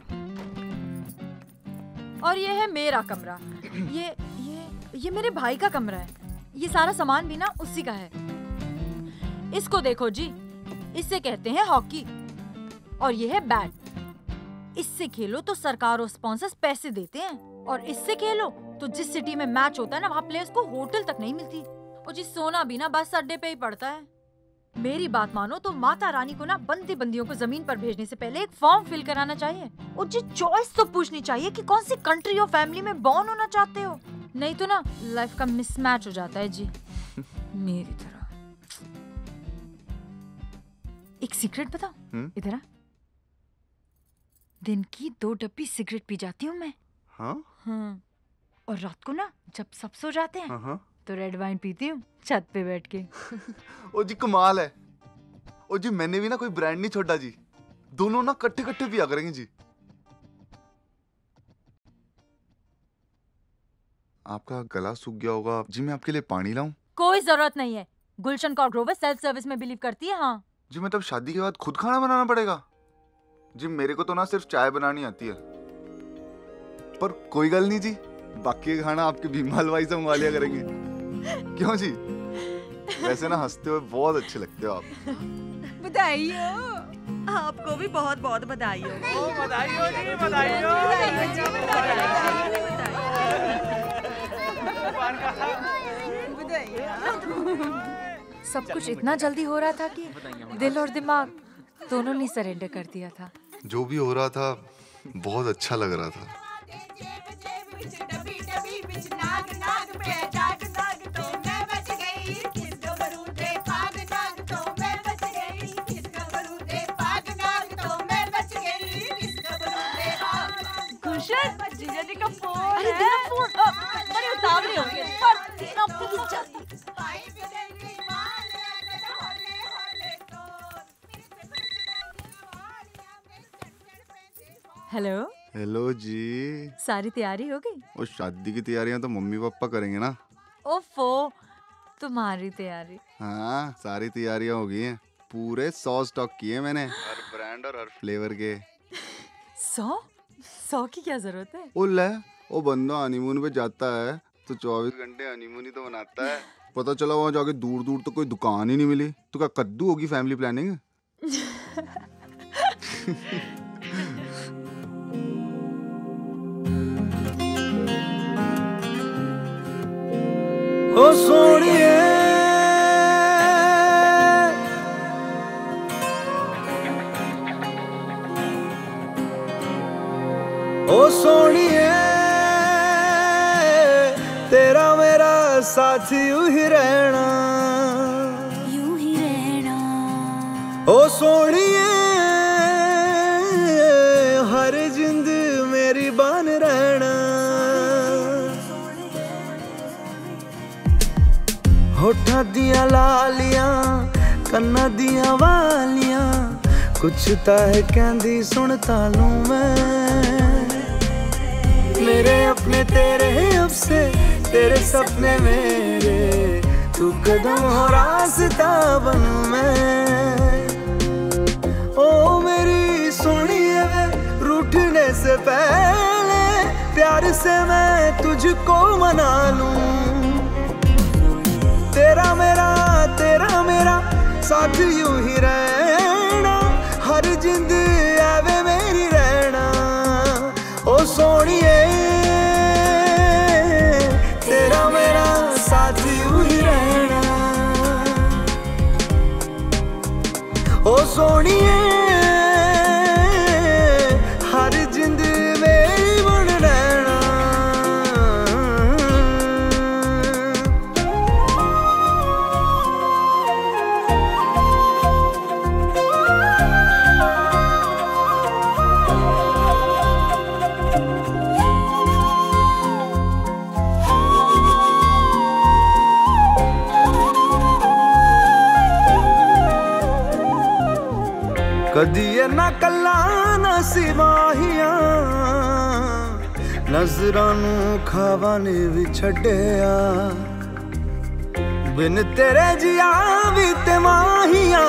और ये है मेरा कमरा। ये मेरे भाई का कमरा है। ये सारा सामान भी ना उसी का है। इसको देखो जी, इससे कहते हैं हॉकी, और ये है बैट। इससे खेलो तो सरकार और स्पॉन्सर्स पैसे देते हैं, और इससे खेलो तो जिस सिटी में मैच होता है ना वहाँ प्लेयर्स को होटल तक नहीं मिलती। और जी सोना भी ना बस अड्डे पे ही पड़ता है। मेरी बात मानो तो माता रानी को ना बंदी बंदियों को जमीन पर भेजने से पहले एक फॉर्म फिल कराना चाहिए, और जी चॉइस तो पूछनी चाहिए कि कौन सी कंट्री और फैमिली में बॉर्न होना चाहते हो। नहीं तो ना लाइफ का मिसमैच हो जाता है जी। मेरी तरह। एक सीक्रेट बताओ, इधर आ। दिन की 2 डब्बी सिगरेट पी जाती हूँ मैं। हाँ। और रात को ना जब सब सो जाते हैं तो रेड वाइन पीती हूँ छत पे बैठ के। ओ जी कमाल है। ओ जी मैंने भी ना कोई ब्रांड नहीं छोड़ा जी। दोनों ना कट्टे कट्टे पिया करेंगे जी। आपका गला सूख गया होगा जी, मैं आपके लिए पानी लाऊं? कोई जरूरत नहीं है। गुलशन कौर ग्रोवर सेल्फ सर्विस में बिलीव करती है। हाँ जी, मतलब शादी के बाद खुद खाना बनाना पड़ेगा? जी मेरे को तो ना सिर्फ चाय बनानी आती है। पर कोई गल नहीं जी, बाकी का खाना आपके भीमा हलवाई से मंगवा लिया करेंगे। क्यों जी? वैसे ना हंसते हुए बहुत अच्छे लगते हो आप। बधाई हो। आपको भी बहुत बहुत बधाई हो। बधाई हो जी, बधाई हो। सब कुछ इतना जल्दी हो रहा था कि दिल और दिमाग दोनों ने सरेंडर कर दिया था। जो भी हो रहा था बहुत अच्छा लग रहा था। जीजा जी का फोन है। अरे देना फोन। बड़े उतावले हो गए। पर देना प्लीज जल्दी। हेलो। हेलो जी। सारी तैयारी हो गई? और शादी की तैयारियां तो मम्मी पापा करेंगे ना। ओफो, तुम्हारी तैयारी? हाँ सारी तैयारियां हो गई हैं। पूरे 100 स्टॉक किए मैंने, हर ब्रांड और हर फ्लेवर के। 100 की क्या जरूरत है? ओ ले, ओ बंदा हनीमून पे जाता है तो 24 घंटे हनीमून ही तो मनाता है। पता चला वहां जाके दूर दूर तो कोई दुकान ही नहीं मिली। तो क्या कद्दू होगी फैमिली प्लानिंग? ओ सोनिए ओ सोनिए तेरा मेरा साथ यूं ही रहना, यूं ही रहना। ओ सोनिए हर जिंद मेरी बन रहना। होठा दिया लालियां कन्ना दिया वालियां कुछ ता है कहंदी सुनता लूं मैं। मेरे अपने तेरे अब से तेरे सपने मेरे, तू कदम हो रास्ता बनूं मैं। ओ मेरी सोनिए वे रूठने से पहले प्यार से मैं तुझको मना लूं। तेरा मेरा साथ यूं ही रहना, हर जिंद आवे मेरी रहना। ओ सोनिए तेरा मेरा साथ यूं ही रहना। ओ सोनिए हर जिंद मेरी बन रहना। कदी ना कला ना सिवाहिया नजरां नू खावा ने भी छड्डिया। बिन तेरे जिया भी ते माहिया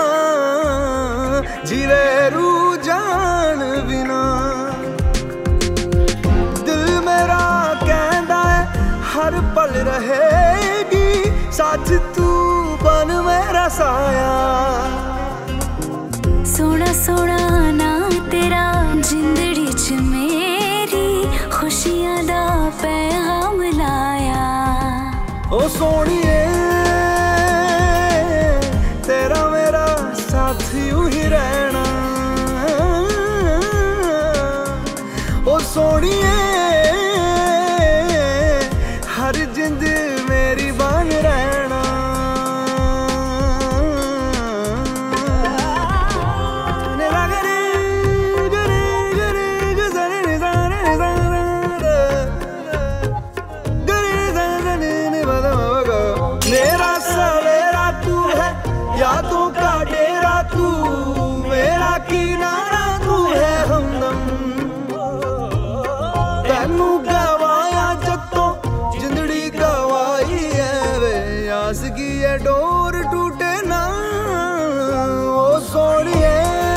जीवे रू जान बिना। दिल मेरा कहंदा है हर पल रहेगी साथ तू बन मेरा साया। सोना सोना ना तेरा जिंदड़ी च मेरी खुशियां दा पैगाम लाया। ओ सोनिए तेरा मेरा साथ यूं ही रहना। ओ सोनिए हर जिंद मेरी बन रहना। यादों का डेरा तू मेरा किनारा तू है हमदम। तेनू गवाया जत्तों जिंदड़ी गवाई है वे आस की है डोर टूटे ना। ओ सोनिए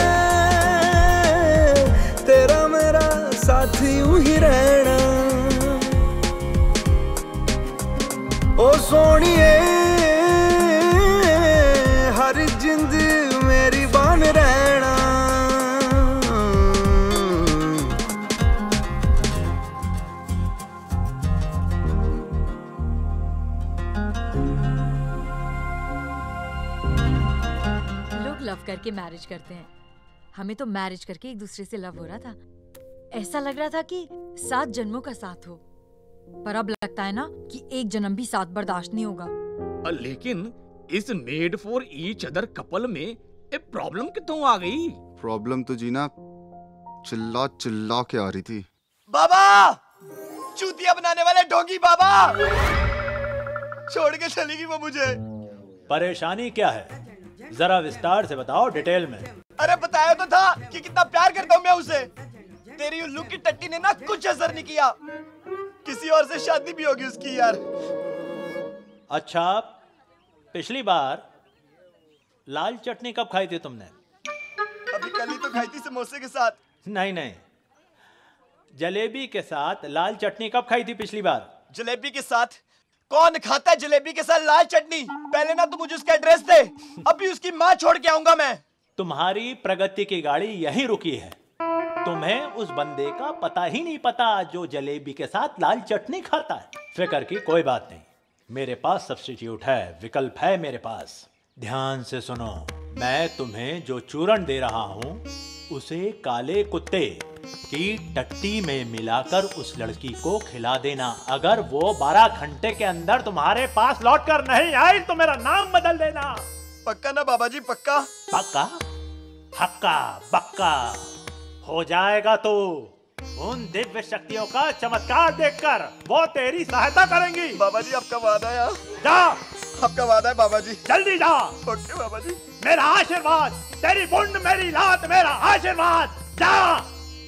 तेरा मेरा साथ यूं ही रहना। ओ सोनिए हर जिंद मेरी बन रहना। लोग लव करके मैरिज करते हैं, हमें तो मैरिज करके एक दूसरे से लव हो रहा था। ऐसा लग रहा था कि 7 जन्मों का साथ हो, पर अब लगता है ना कि एक जन्म भी साथ बर्दाश्त नहीं होगा। लेकिन इस made for each other couple में एक प्रॉब्लम कितों आ गई? प्रॉब्लम तो जीना चिल्ला चिल्ला के आ रही थी। बाबा चूतिया बनाने वाले डोगी बाबा छोड़ के चली गई वो मुझे। परेशानी क्या है, जरा विस्तार से बताओ, डिटेल में। अरे बताया तो था कि कितना प्यार करता हूँ मैं उसे। तेरी उल्लू की टट्टी ने ना कुछ असर नहीं किया। किसी और से शादी भी होगी उसकी यार। अच्छा, पिछली बार लाल चटनी कब खाई थी तुमने? अभी कल ही तो खाई थी समोसे के साथ। नहीं नहीं, जलेबी के साथ लाल चटनी कब खाई थी पिछली बार? जलेबी के साथ कौन खाता है जलेबी के साथ लाल चटनी? पहले ना तू मुझे उसका एड्रेस दे, अभी उसकी माँ छोड़ के आऊंगा मैं। तुम्हारी प्रगति की गाड़ी यहीं रुकी है। तुम्हें उस बंदे का पता ही नहीं पता जो जलेबी के साथ लाल चटनी खाता है। फिक्र की कोई बात नहीं, मेरे पास सब्स्टिट्यूट है, विकल्प है मेरे पास। ध्यान से सुनो, मैं तुम्हें जो चूर्ण दे रहा हूँ उसे काले कुत्ते की टट्टी में मिलाकर उस लड़की को खिला देना। अगर वो 12 घंटे के अंदर तुम्हारे पास लौट कर नहीं आई तो मेरा नाम बदल देना। पक्का ना बाबा जी? पक्का? पक्का हक्का बक्का हो जाएगा। तो उन दिव्य शक्तियों का चमत्कार देखकर वो तेरी सहायता करेंगी। बाबा जी आपका वादा है? जा, आपका वादा है बाबा जी? जल्दी जा। ओके बाबा जी। मेरा आशीर्वाद, तेरी बुंड मेरी लात मेरा आशीर्वाद, जा।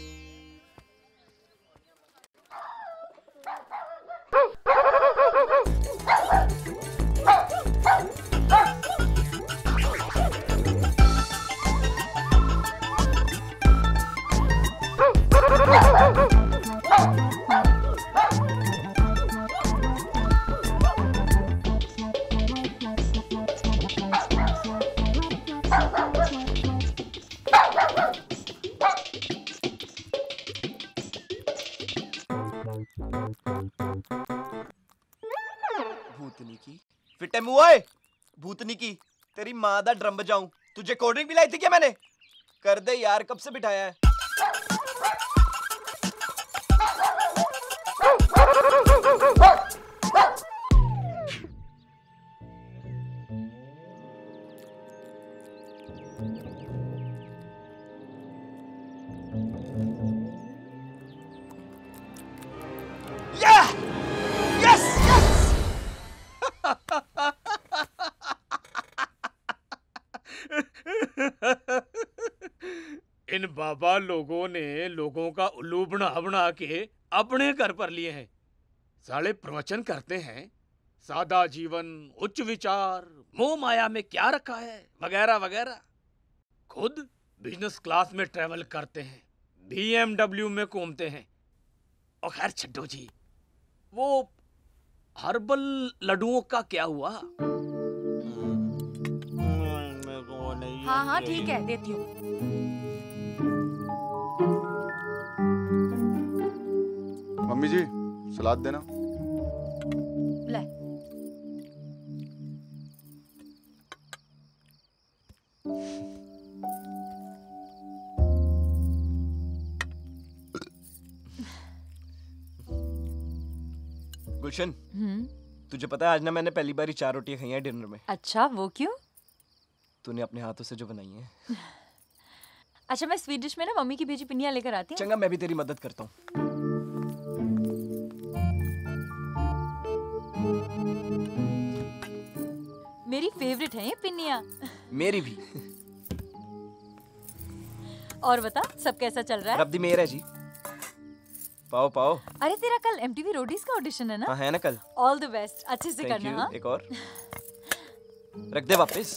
भूतनी की फिटे मुंह ओए, भूतनी की तेरी माँ दा ड्रम बजाऊं। तुझे कोल्ड ड्रिंक पिलाई थी क्या मैंने? कर दे यार, कब से बिठाया है? इन बाबा लोगों ने लोगों का उल्लू बना बना के अपने घर पर लिए हैं। साले प्रवचन करते हैं सादा जीवन, उच्च विचार, मोह माया में क्या रखा है वगैरह वगैरह। खुद बिजनेस क्लास में ट्रेवल करते हैं, BMW में घूमते हैं। और खैर छड्डो जी, वो हर्बल लड्डुओं का क्या हुआ? हाँ हाँ ठीक है, देती हूँ। मम्मी जी सलाद देना। ले। गुलशन, तुझे पता है आज ना मैंने पहली बार 4 रोटियां खाई हैं डिनर में। अच्छा, वो क्यों? तूने अपने हाथों से जो बनाई है। अच्छा, मैं स्वीट डिश में ना मम्मी की भेजी पिनिया लेकर आती हूँ। चंगा, मैं भी तेरी मदद करता हूँ। मेरी फेवरेट है ये पिनिया। मेरी भी। और बता, सब कैसा चल रहा है? रब दी मेहर है जी। पाओ पाओ। अरे तेरा कल MTV रोडीज का ऑडिशन है ना? हाँ है ना कल। ऑल द बेस्ट, अच्छे से करना। हाँ? एक और रख दे वापस।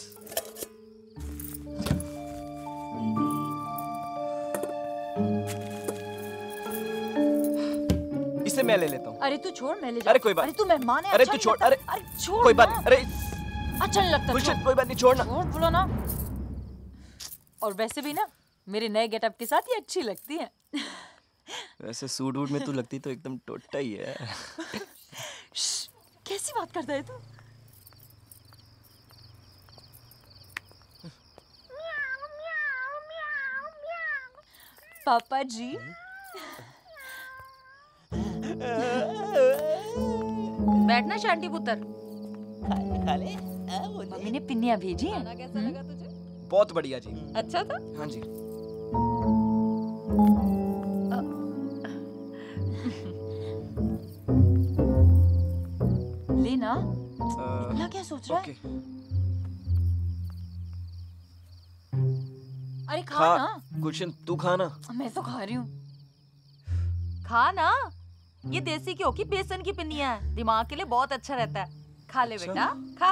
इसे मैं ले लेता हूँ। अरे तू छोड़, मैं ले जाऊँ। अरे कोई बात। अरे तू मेहमान है। अरे अच्छा तू छोड़। नहीं अरे छोड़ कोई बात ना। नहीं। अरे अच्छा नहीं लगता। गुलशन कोई बात नहीं, छोड़ ना। छोड़ बोलो ना। और वैसे भी ना मेरे नए गेटअप के साथ ये अच्छी लगती है। वैसे सूट वूट में तू लगती तो एकदम टोटा ही है। कैसी बात करता है तू? पापा जी बैठना शांति पुत्र। खा ले। मम्मी ने पिन्नियाँ भेजी हैं। कैसा लगा तुझे? बहुत बढ़िया जी। अच्छा था? हाँ जी। लेना। ना क्या सोच रहा है? अरे खा ना। गुलशन तू खा ना। मैं तो खा रही हूँ। खा ना। ये देसी घी की बेसन की पिन्नियाँ है, दिमाग के लिए बहुत अच्छा रहता है। खा ले बेटा, खा।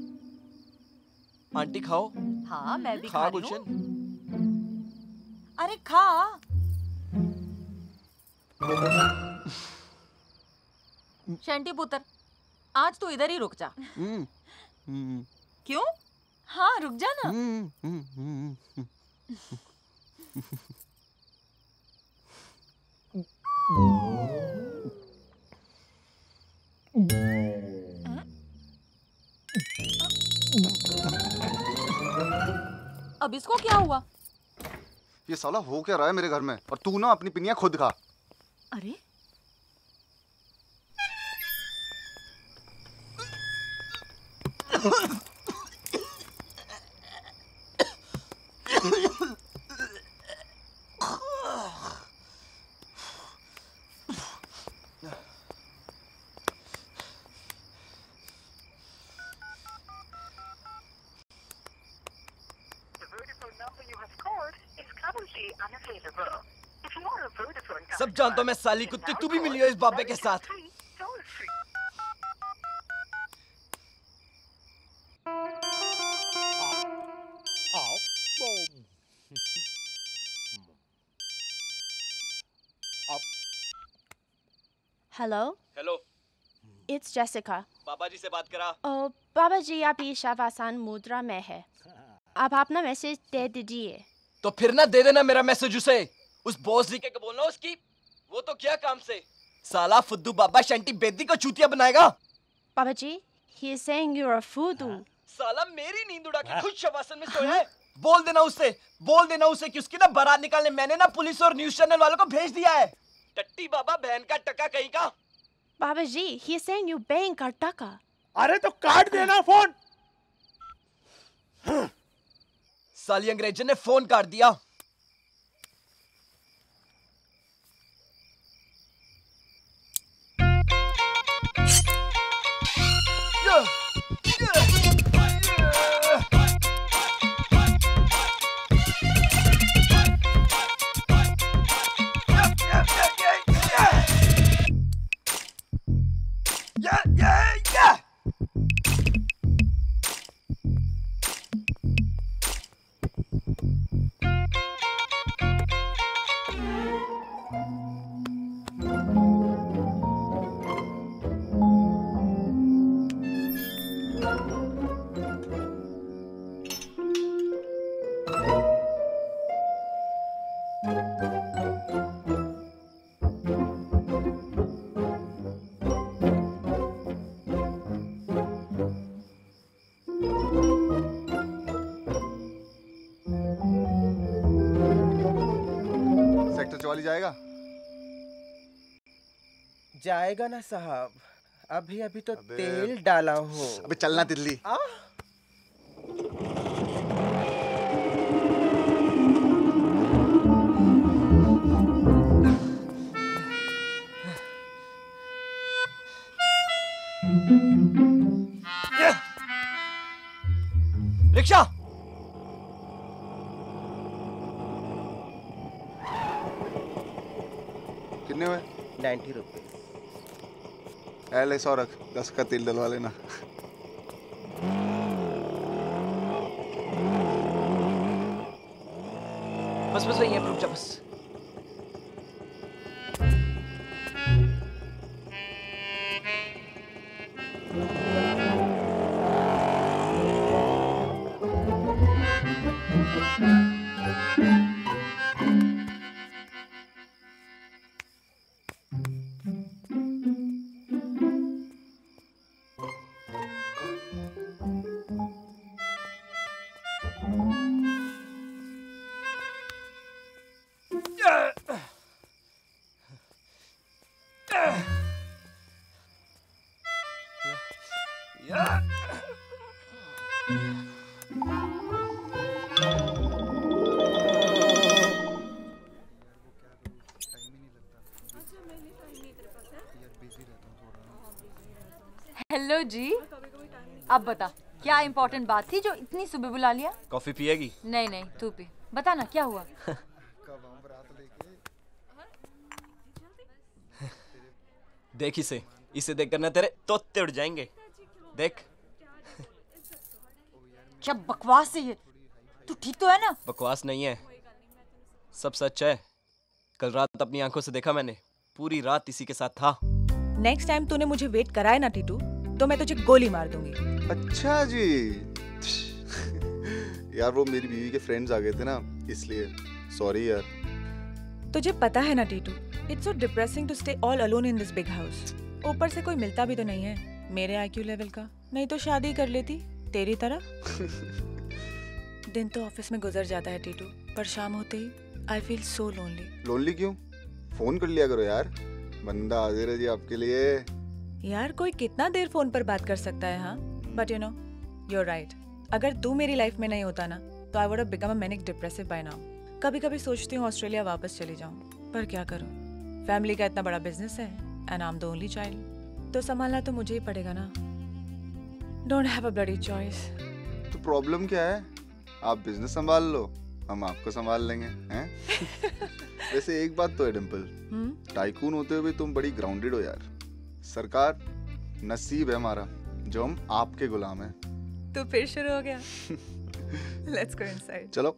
आंटी खाओ। हाँ मैं भी खा खा रही गुलशन। हूँ। अरे खा। शंटी पुत्र, आज तू इधर ही रुक जा। क्यों? हाँ रुक जा ना। अब इसको क्या हुआ? ये साला हो क्या रहा है मेरे घर में? और तू ना अपनी पिनिया खुद खा। अरे सब जानता हूँ मैं साली कुत्ती, तू भी मिली हो इस बाबे के साथ। Hello hello, it's Jessica. बाबा जी से बात करा। बाबा जी अभी शवासन मुद्रा में है। आप अपना मैसेज दे दीजिए। तो फिर ना दे देना मेरा मैसेज उसे। उस बॉस जी के बोलना उसकी, वो तो क्या काम से साला फुद्दू बाबा शंटी बेदी को चूतिया बनाएगा। बाबा जी, he is saying you're a फुद्दू। साला मेरी नींद उड़ा के खुद शवासन में सोया है। बोल देना उससे कि उसकी ना बारात निकालने मैंने ना पुलिस और न्यूज़ चैनल वालों को भेज दिया है। टट्टी बाबा बहन का टका कहीं का। बाबा जी, he is saying you bank का टका। अरे तो काट देना फोन। साली अंग्रेजन ने फोन काट दिया। जाएगा ना साहब, अभी तो तेल डाला हो। अबे चलना दिल्ली। रिक्शा। कितने हुए? 90 रुपए। ले 100 रख, 10 का तेल डलवा लेना। बस वही है, रुक जा बस। हेलो जी, अब बता क्या इम्पोर्टेंट बात थी जो इतनी सुबह बुला लिया? कॉफी पिएगी? नहीं नहीं, तू पी। बता ना क्या हुआ? देख इसे देख कर ना तेरे तोते उड़ जाएंगे। देख। क्या बकवास है ये? तू ठीक तो है ना? बकवास नहीं है, सब सच है। कल रात अपनी आंखों से देखा मैंने, पूरी रात इसी के साथ था। नेक्स्ट टाइम तूने मुझे वेट कराए ना टीटू, तो मैं तुझे गोली मार दूंगी। अच्छा जी। यार वो मेरी बीवी के फ्रेंड्स आ गए थे ना, इसलिए सॉरी यार। तुझे पता है ना Titu, it's so depressing to stay all alone in this big house. ऊपर से कोई मिलता भी तो नहीं है मेरे आईक्यू लेवल का, नहीं तो शादी कर लेती तेरी तरह। दिन तो ऑफिस में गुजर जाता है टीटू, पर शाम होते ही I feel so lonely. Lonely क्यों? फोन कर लिया करो यार, बंदा हाजिर है जी आपके लिए। यार कोई कितना देर फोन पर बात कर सकता है, हाँ? But you know, your right. अगर तू मेरी लाइफ में नहीं होता ना, तो I would have become a manic depressive by now. कभी कभी सोचती हूँ ऑस्ट्रेलिया वापस चली जाऊँ, पर क्या करूँ, फैमिली का इतना बड़ा बिजनेस है and I am the only child, तो संभालना तो मुझे ही पड़ेगा ना। Don't have a bloody choice. तो प्रॉब्लम क्या है? आप बिजनेस संभाल लो, हम आपको संभाल लेंगे, हैं? वैसे एक बात तो है डिम्पल, टाइकून होते हुए तुम बड़ी ग्राउंडेड हो यार। सरकार, नसीब है हमारा जो हम आपके गुलाम हैं। तो फिर शुरू हो गया। Let's go inside. चलो।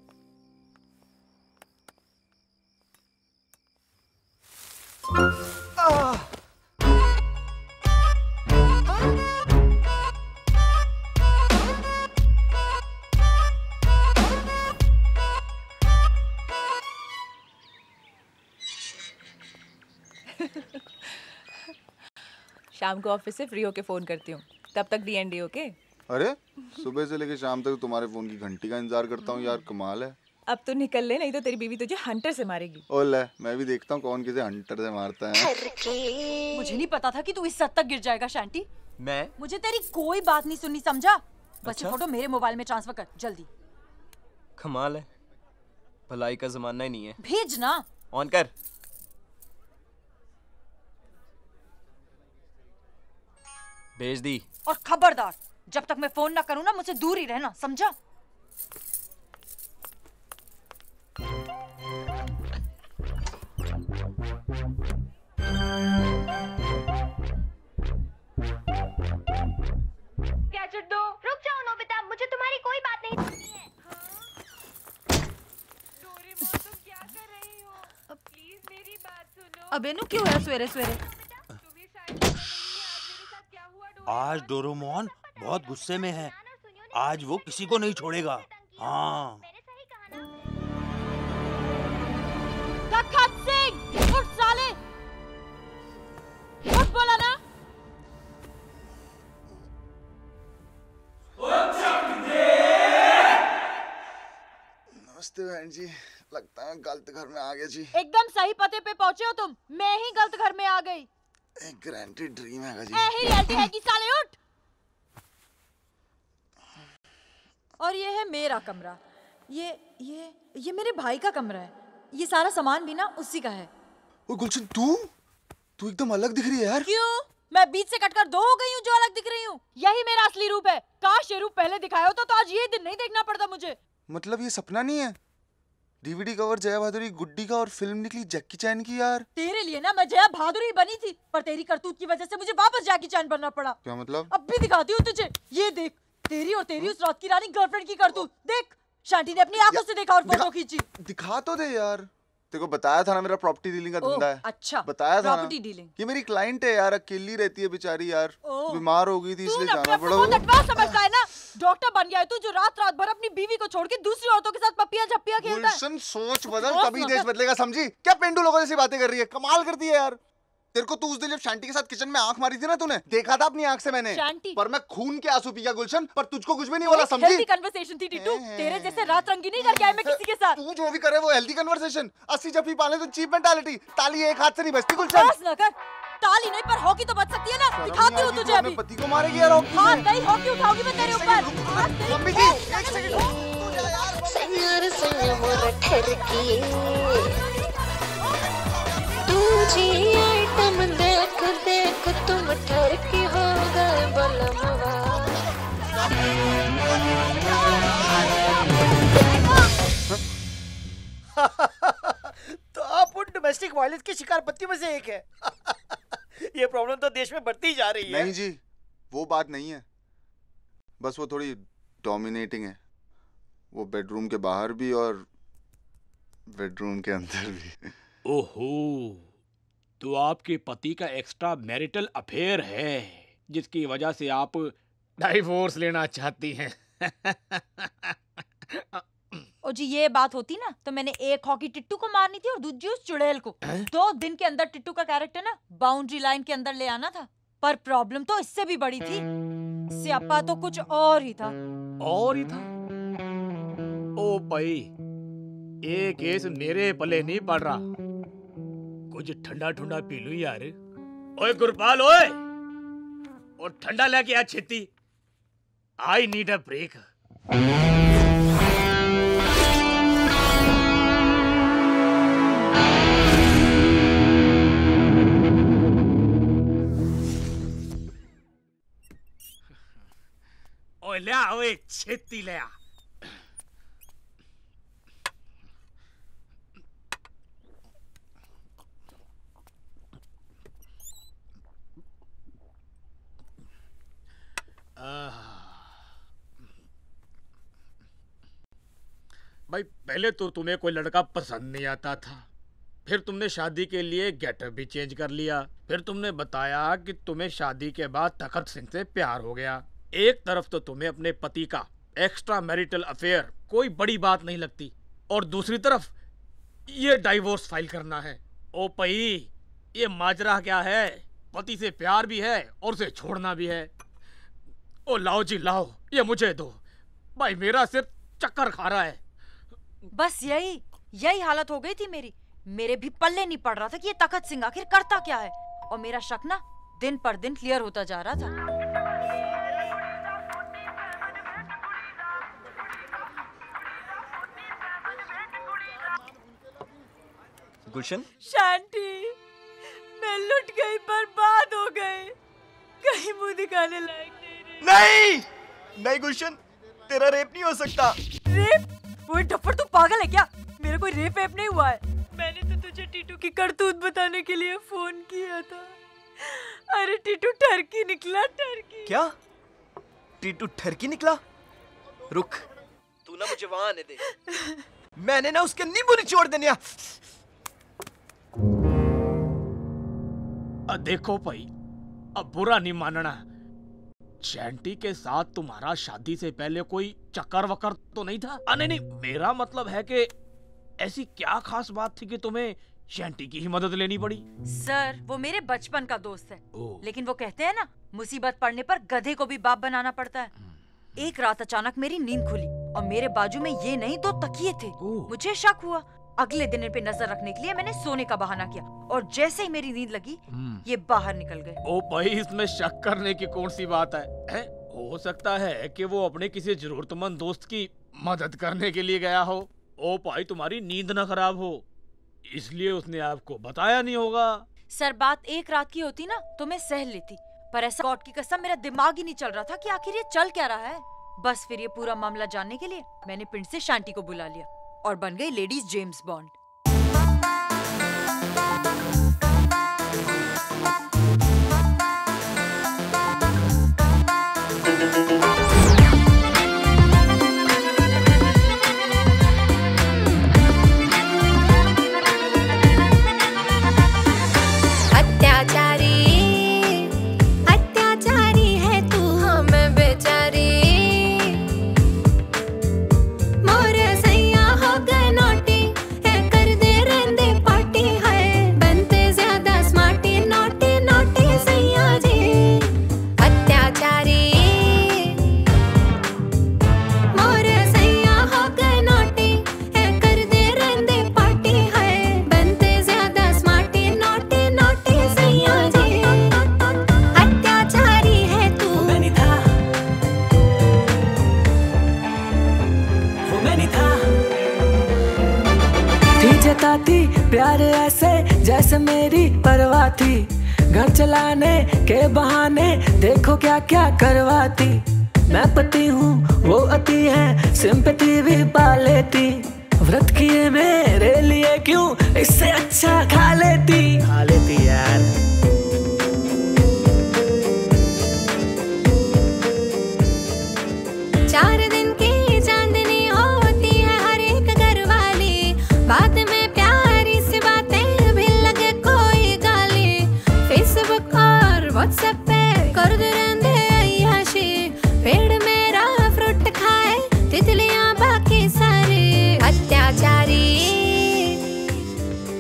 शाम को ऑफिस से फ्री होके फोन करती हूँ, तब तक D&D ओके? अरे सुबह से लेकर शाम तक तुम्हारे फोन की घंटी का इंतजार करता हूँ यार, कमाल है। अब तो निकल ले, नहीं तो तेरी बीवी तुझे हंटर से मारेगी। ओले, मैं भी देखता हूँ कौन किसे हंटर से मारता है। मुझे नहीं पता था कि तू इस हद तक गिर जाएगा शांति। मैं? मुझे तेरी कोई बात नहीं सुननी, समझा? बस अच्छा? ये फोटो मेरे मोबाइल में ट्रांसफर कर जल्दी। कमाल है, भलाई का जमाना ही नहीं है। भेज ना। ऑन कर। भेज दी। और खबरदार, जब तक मैं फोन ना करूं ना, मुझसे दूर ही रहना, समझा? गैजेट दो। रुक जाओ नोबिता, मुझे तुम्हारी कोई बात नहीं सुननी है। डोरेमोन, तुम क्या कर रही हो? प्लीज मेरी बात सुनो। अबे नु क्यों है सवेरे सवेरे? आज डोरेमोन बहुत गुस्से में है, आज वो किसी को नहीं छोड़ेगा। हाँ। तखत सिंह, उठ साले, उठ बोला ना। नमस्ते बहन जी, लगता है गलत घर में आ गया जी। एकदम सही पते पे पहुंचे हो तुम, मैं ही गलत घर में आ गई। एक ग्रांटेड ड्रीम है जी। ही रियलिटी है कि साले उठ। और ये है मेरा कमरा, ये मेरे भाई का कमरा है, ये सारा सामान भी ना उसी का है। ओ गुलशन, तू एकदम अलग दिख रही है यार। क्यों? मैं बीच से कटकर दो हो गई हूँ जो अलग दिख रही हूँ? यही मेरा असली रूप है। काश ये रूप पहले दिखाया होता तो आज ये दिन नहीं देखना पड़ता मुझे। मतलब ये सपना नहीं है? डीवीडी कवर जया भादुरी गुड्डी का और फिल्म निकली जैकी चैन की यार। तेरे लिए ना मैं जया भादुरी बनी थी, पर तेरी करतूत की वजह से मुझे वापस जैकी चैन बनना पड़ा। क्या मतलब? अब भी दिखाती हूँ तुझे, ये देख, तेरी और तेरी उस रात की रानी गर्लफ्रेंड की करतूत देख। शांति ने अपनी आंखों से देखा और फोटो खींची। दिखा तो दे यार। तेरे को बताया था ना मेरा प्रॉपर्टी डीलिंग का धंधा है। अच्छा, बताया था ना। Property dealing. ये मेरी क्लाइंट है यार, अकेली रहती है बेचारी यार, बीमार हो गई थी इसलिए जाना पड़ा। तू नटवा समझता है ना? डॉक्टर बन गया है तू, जो रात रात भर अपनी बीवी को छोड़ के दूसरी औरतों के साथ पप्पियां झप्पियां खेलता है। गुलशन सोच बदल, तभी देश बदलेगा, समझी? क्या पेंडू लोगों जैसी बातें कर रही है, कमाल करती है यार। तेरे को तू उस दिन जब शांति के साथ किचन में आंख मारी थी ना, तूने देखा था अपनी आंख से मैंने। पर मैं खून के आंसू पी गया गुलशन, पर तुझको कुछ भी नहीं बोला, समझी? हेल्दी कन्वर्सेशन थी टीटू, तेरे जैसे रात रंगी नहीं करके आए मैं किसी के साथ। तू जो भी करे वो हेल्दी कन्वर्सेशन। 80 जब भी पाले तो चीप मेंटालिटी। ताली एक हाथ से नहीं बजती गुलशन। बस ना कर, ताली नहीं पर हॉकी तो बच सकती है ना। दिखाती हूँ तुझे अभी। पति को मारेगी यार हॉकी। हाथ नहीं, हॉकी उठाऊंगी मैं तेरे ऊपर। मम्मी जी एक सेकंड। आइटम देख देख तुम ठरकी हो गए बलमवा। तो आप उन डोमेस्टिक वायलेंस के शिकार पत्तियों में से एक है। ये प्रॉब्लम तो देश में बढ़ती ही जा रही है। नहीं जी, वो बात नहीं है, बस वो थोड़ी डोमिनेटिंग है। वो बेडरूम के बाहर भी और बेडरूम के अंदर भी। ओहो, तो आपके पति का एक्स्ट्रा मैरिटल अफेयर है। जिसकी वजह से आप डाइवोर्स लेना चाहती हैं। ओ जी ये बात होती ना तो मैंने एक हॉकी टिट्टू को मारनी थी और दूसरी उस चुड़ैल को। 2 दिन के अंदर टिट्टू का कैरेक्टर ना बाउंड्री लाइन के अंदर ले आना था, पर प्रॉब्लम तो इससे भी बड़ी थी। स्यापा तो कुछ और ही था। और ही था? ओ भाई, ये केस मेरे पले नहीं पड़ रहा। कुछ ठंडा ठंडा पी लूं यार। ओए गुरपाल ओए, और ठंडा लेके आ छेती। I need a break. ओए ले आ, ओए छेती ले आ। भाई पहले तो तुम्हें कोई लड़का पसंद नहीं आता था, फिर तुमने शादी के लिए गेटअप भी चेंज कर लिया, फिर तुमने बताया कि तुम्हें शादी के बाद तखत सिंह से प्यार हो गया। एक तरफ तो तुम्हें अपने पति का एक्स्ट्रा मैरिटल अफेयर कोई बड़ी बात नहीं लगती, और दूसरी तरफ ये डाइवोर्स फाइल करना है। ओ पई, ये माजरा क्या है? पति से प्यार भी है और उसे छोड़ना भी है। ओ लाओ जी लाओ, ये मुझे दो भाई, मेरा सिर चक्कर खा रहा है। बस यही हालत हो गई थी मेरी। मेरे भी पल्ले नहीं पड़ रहा था कि ये तखत सिंह आखिर करता क्या है, और मेरा शक ना दिन पर दिन क्लियर होता जा रहा था। गुलशन, शांति, मैं लुट गई, बर्बाद हो गई, कहीं मुंह दिखाने लायक नहीं गुलशन, तेरा रेप नहीं हो सकता। रेप? वो डफर तू पागल है क्या? मेरा कोई रेप वेप नहीं हुआ है। मैंने तो तुझे टीटू की करतूत बताने के लिए फोन किया था। अरे टीटू ठरकी निकला, ठरकी। क्या? टीटू ठरकी निकला? रुक, तू ना मुझे वहां आने दे। मैंने ना उसके नींबू निचोड़ देने। देखो भाई, अब बुरा नहीं मानना, चैंटी के साथ तुम्हारा शादी से पहले कोई चक्कर वक्कर तो नहीं था? नहीं, मेरा मतलब है कि ऐसी क्या खास बात थी कि तुम्हें चैंटी की ही मदद लेनी पड़ी? सर, वो मेरे बचपन का दोस्त है, लेकिन वो कहते हैं ना, मुसीबत पड़ने पर गधे को भी बाप बनाना पड़ता है। एक रात अचानक मेरी नींद खुली और मेरे बाजू में ये नहीं 2 तकिए थे। मुझे शक हुआ। अगले दिन इन पे नजर रखने के लिए मैंने सोने का बहाना किया, और जैसे ही मेरी नींद लगी ये बाहर निकल गए। ओ भाई, इसमें शक करने की कौन सी बात है? हो सकता है कि वो अपने किसी जरूरतमंद दोस्त की मदद करने के लिए गया हो। ओ भाई, तुम्हारी नींद ना खराब हो इसलिए उसने आपको बताया नहीं होगा। सर, बात एक रात की होती ना तो मैं सह लेती, पर ऐसा गॉड की कसम मेरा दिमाग ही नहीं चल रहा था कि आखिर ये चल क्या रहा है। बस फिर ये पूरा मामला जानने के लिए मैंने पिंड से शांति को बुला लिया और बन गई लेडीज जेम्स बॉन्ड। अत्याचारी है तू, हम बेचारी, मोरे सैया हो गए नोटी, है कर दे रहंदे पार्टी, है बनते ज्यादा स्मार्टी, नोटी नोटी सैया जी। अत्याचारी मोरे सैया हो गए नोटी, है कर दे रहंदे पार्टी, है बनते ज्यादा स्मार्टी, नोटी नोटी सैया जी। अत्याचारी है तू। मैंने था, वो मैंने था, थी जताती प्यार ऐसे जैसे मेरी परवाह थी, घर चलाने के बहाने देखो क्या क्या करवाती। मैं पति हूँ वो अति है, सिंपैथी भी पा लेती, व्रत किए मेरे लिए क्यों इससे अच्छा खा लेती यार। चार दिन की चांदनी होती है हर एक घर वाली, बाद में प्यारी सी बातें भी लगे कोई गाली, फेसबुक और व्हाट्सएप पे कर दे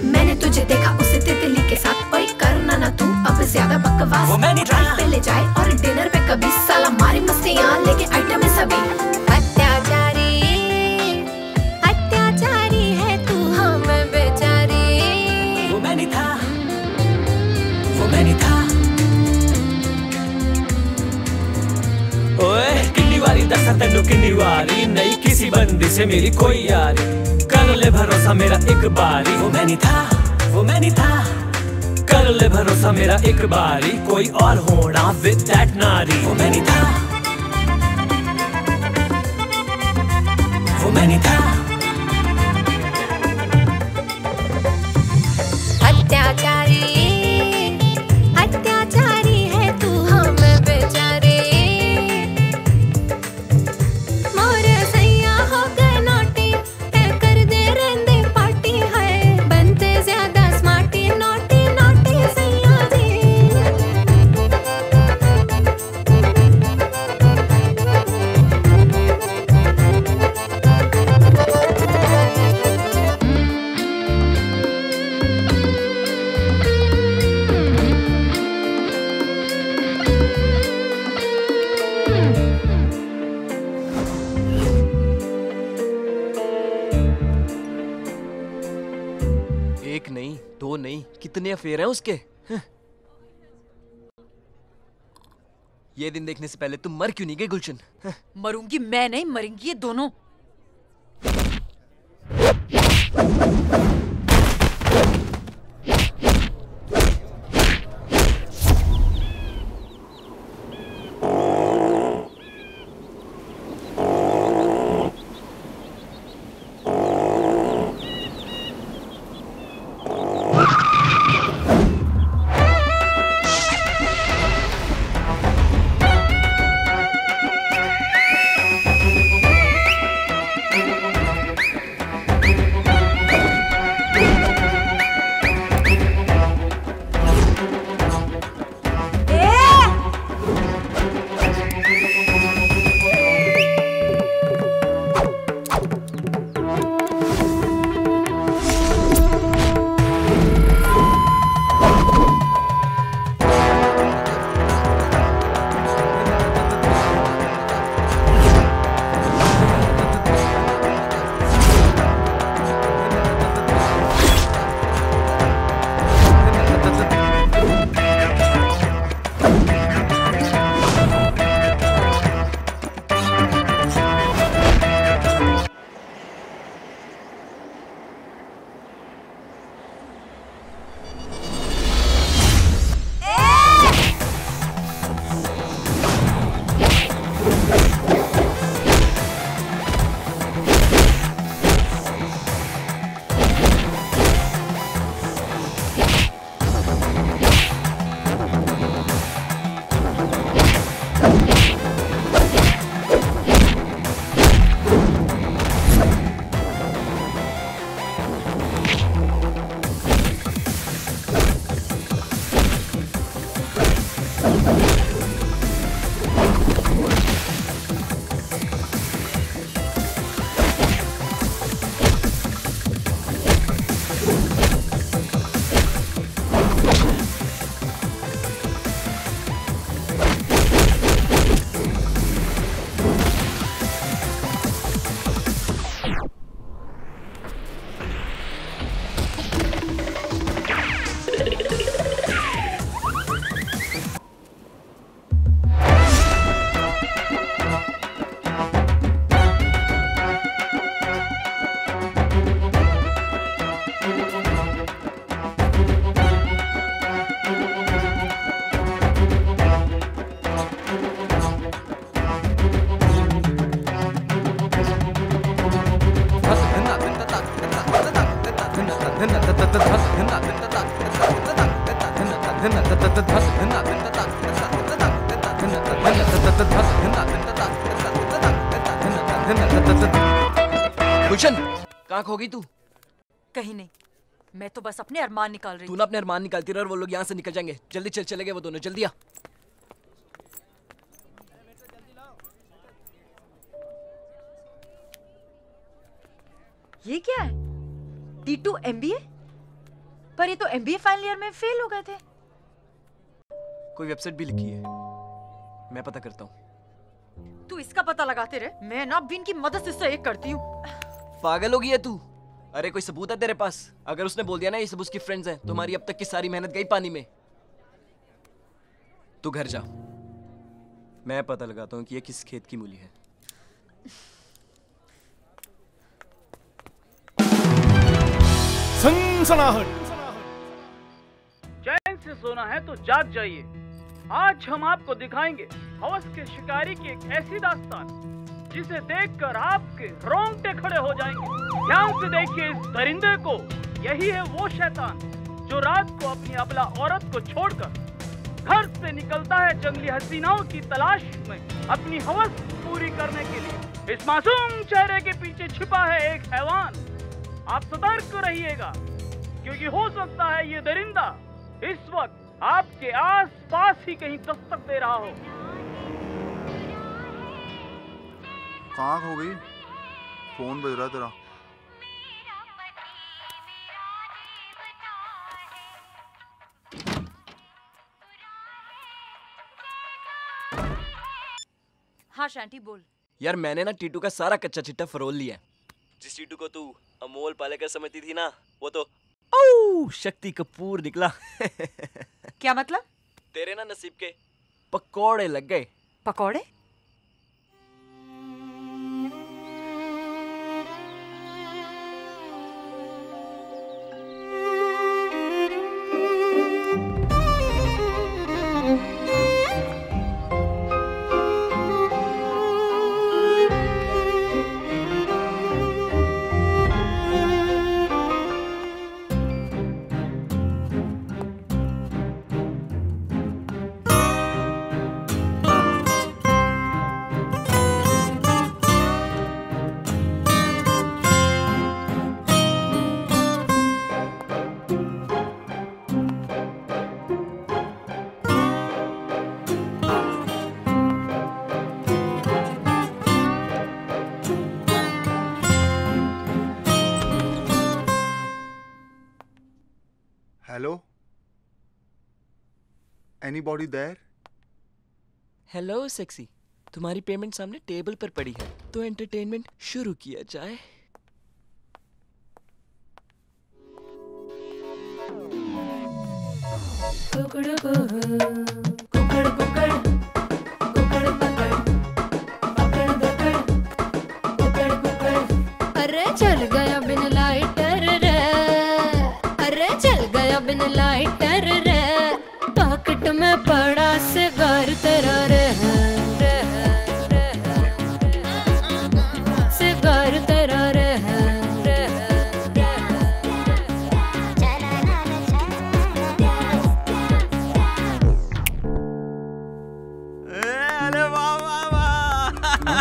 मैंने तुझे देखा उसे तितली के साथ, ओए करना ना तू अब ज्यादा बकवास। वो मैंने था। ड्राइव पे ले जाए और डिनर पे कभी, साला मारी मस्तियाँ लेके आइटम है सभी। अत्याचारी अत्याचारी है तू, हाँ मैं बेचारी। वो मैंने था, वो मैंने था। ओए किन्नी वारी दसा तेनू किन्नी वारी, नहीं किसी बंदी से मेरी कोई यारी, कर ले भरोसा मेरा एक बारी। वो मैंने था, वो मैंने था, कर ले भरोसा मेरा एक बारी, कोई और होना विद दैट नारी। वो मैंने था, वो मैंने था। अत्याचारी अत्याचारी है तू, हाँ मैं बेचारी। मोरे सैया हो गए नोटी, है कर दे रहंदे पार्टी है, बनते ज्यादा स्मार्टी, नोटी नोटी सैया जी। एक नहीं, दो नहीं, कितने अफेयर हैं उसके। ये दिन देखने से पहले तुम मर क्यों नहीं गई गुलशन? मरूंगी मैं नहीं, मरेंगी ये दोनों। गुलशन, कहाँ खो गई तू? कहीं नहीं, मैं तो बस अपने अरमान निकाल रही तू ना अपने अरमान निकालती रह और वो लोग यहाँ से निकल जाएंगे। जल्दी चल, चले गए वो दोनों, जल्दी आ। ये क्या है? T2 MBA? पर ये तो MBA फाइनल ईयर में फेल हो गए थे। कोई वेबसाइट भी लिखी है, मैं पता करता हूँ। तू इसका पता लगाते रहे, मैं ना बिन की मदद से इससे एक करती हूँ। पागल हो गई है तू? अरे कोई सबूत है तेरे पास? अगर उसने बोल दिया ना ये सब उसकी फ्रेंड्स हैं, तुम्हारी अब तक की सारी मेहनत गई पानी में। तू घर जा, मैं पता लगाता हूँ कि ये किस खेत की मूली है। सनसनाहट। चैन से सोना है तो जाग जाइए। आज हम आपको दिखाएंगे हवस के शिकारी की एक ऐसी दास्तान जिसे देखकर आपके रोंगटे खड़े हो जाएंगे। ध्यान से देखिए इस दरिंदे को। यही है वो शैतान जो रात को अपनी अबला औरत को छोड़कर घर से निकलता है जंगली हसीनाओं की तलाश में अपनी हवस पूरी करने के लिए। इस मासूम चेहरे के पीछे छिपा है एक हैवान। आप सतर्क रहिएगा क्योंकि हो सकता है ये दरिंदा इस वक्त आपके आस पास ही कहीं दस्तक दे रहा हो। कहाँ हो गई? फोन बज रहा तेरा। हाँ शांति बोल। यार मैंने ना टीटू का सारा कच्चा चिट्टा फरोल लिया है। जिस टीटू को तू अमोल पालेकर समझती थी ना, वो तो शक्ति कपूर निकला। क्या मतलब? तेरे ना नसीब के पकोड़े लग गए। पकोड़े? Hello, anybody there? Hello sexy, तुम्हारी पेमेंट सामने टेबल पर पड़ी है, तो एंटरटेनमेंट शुरू किया जाए। अरे चल गया बिन लाइटर रे, अरे चल गया बिन लाइटर रे, पॉकेट में पड़ा सिगार तेरा रे, सिगार तेरा रे। अरे वाह वाह वाह।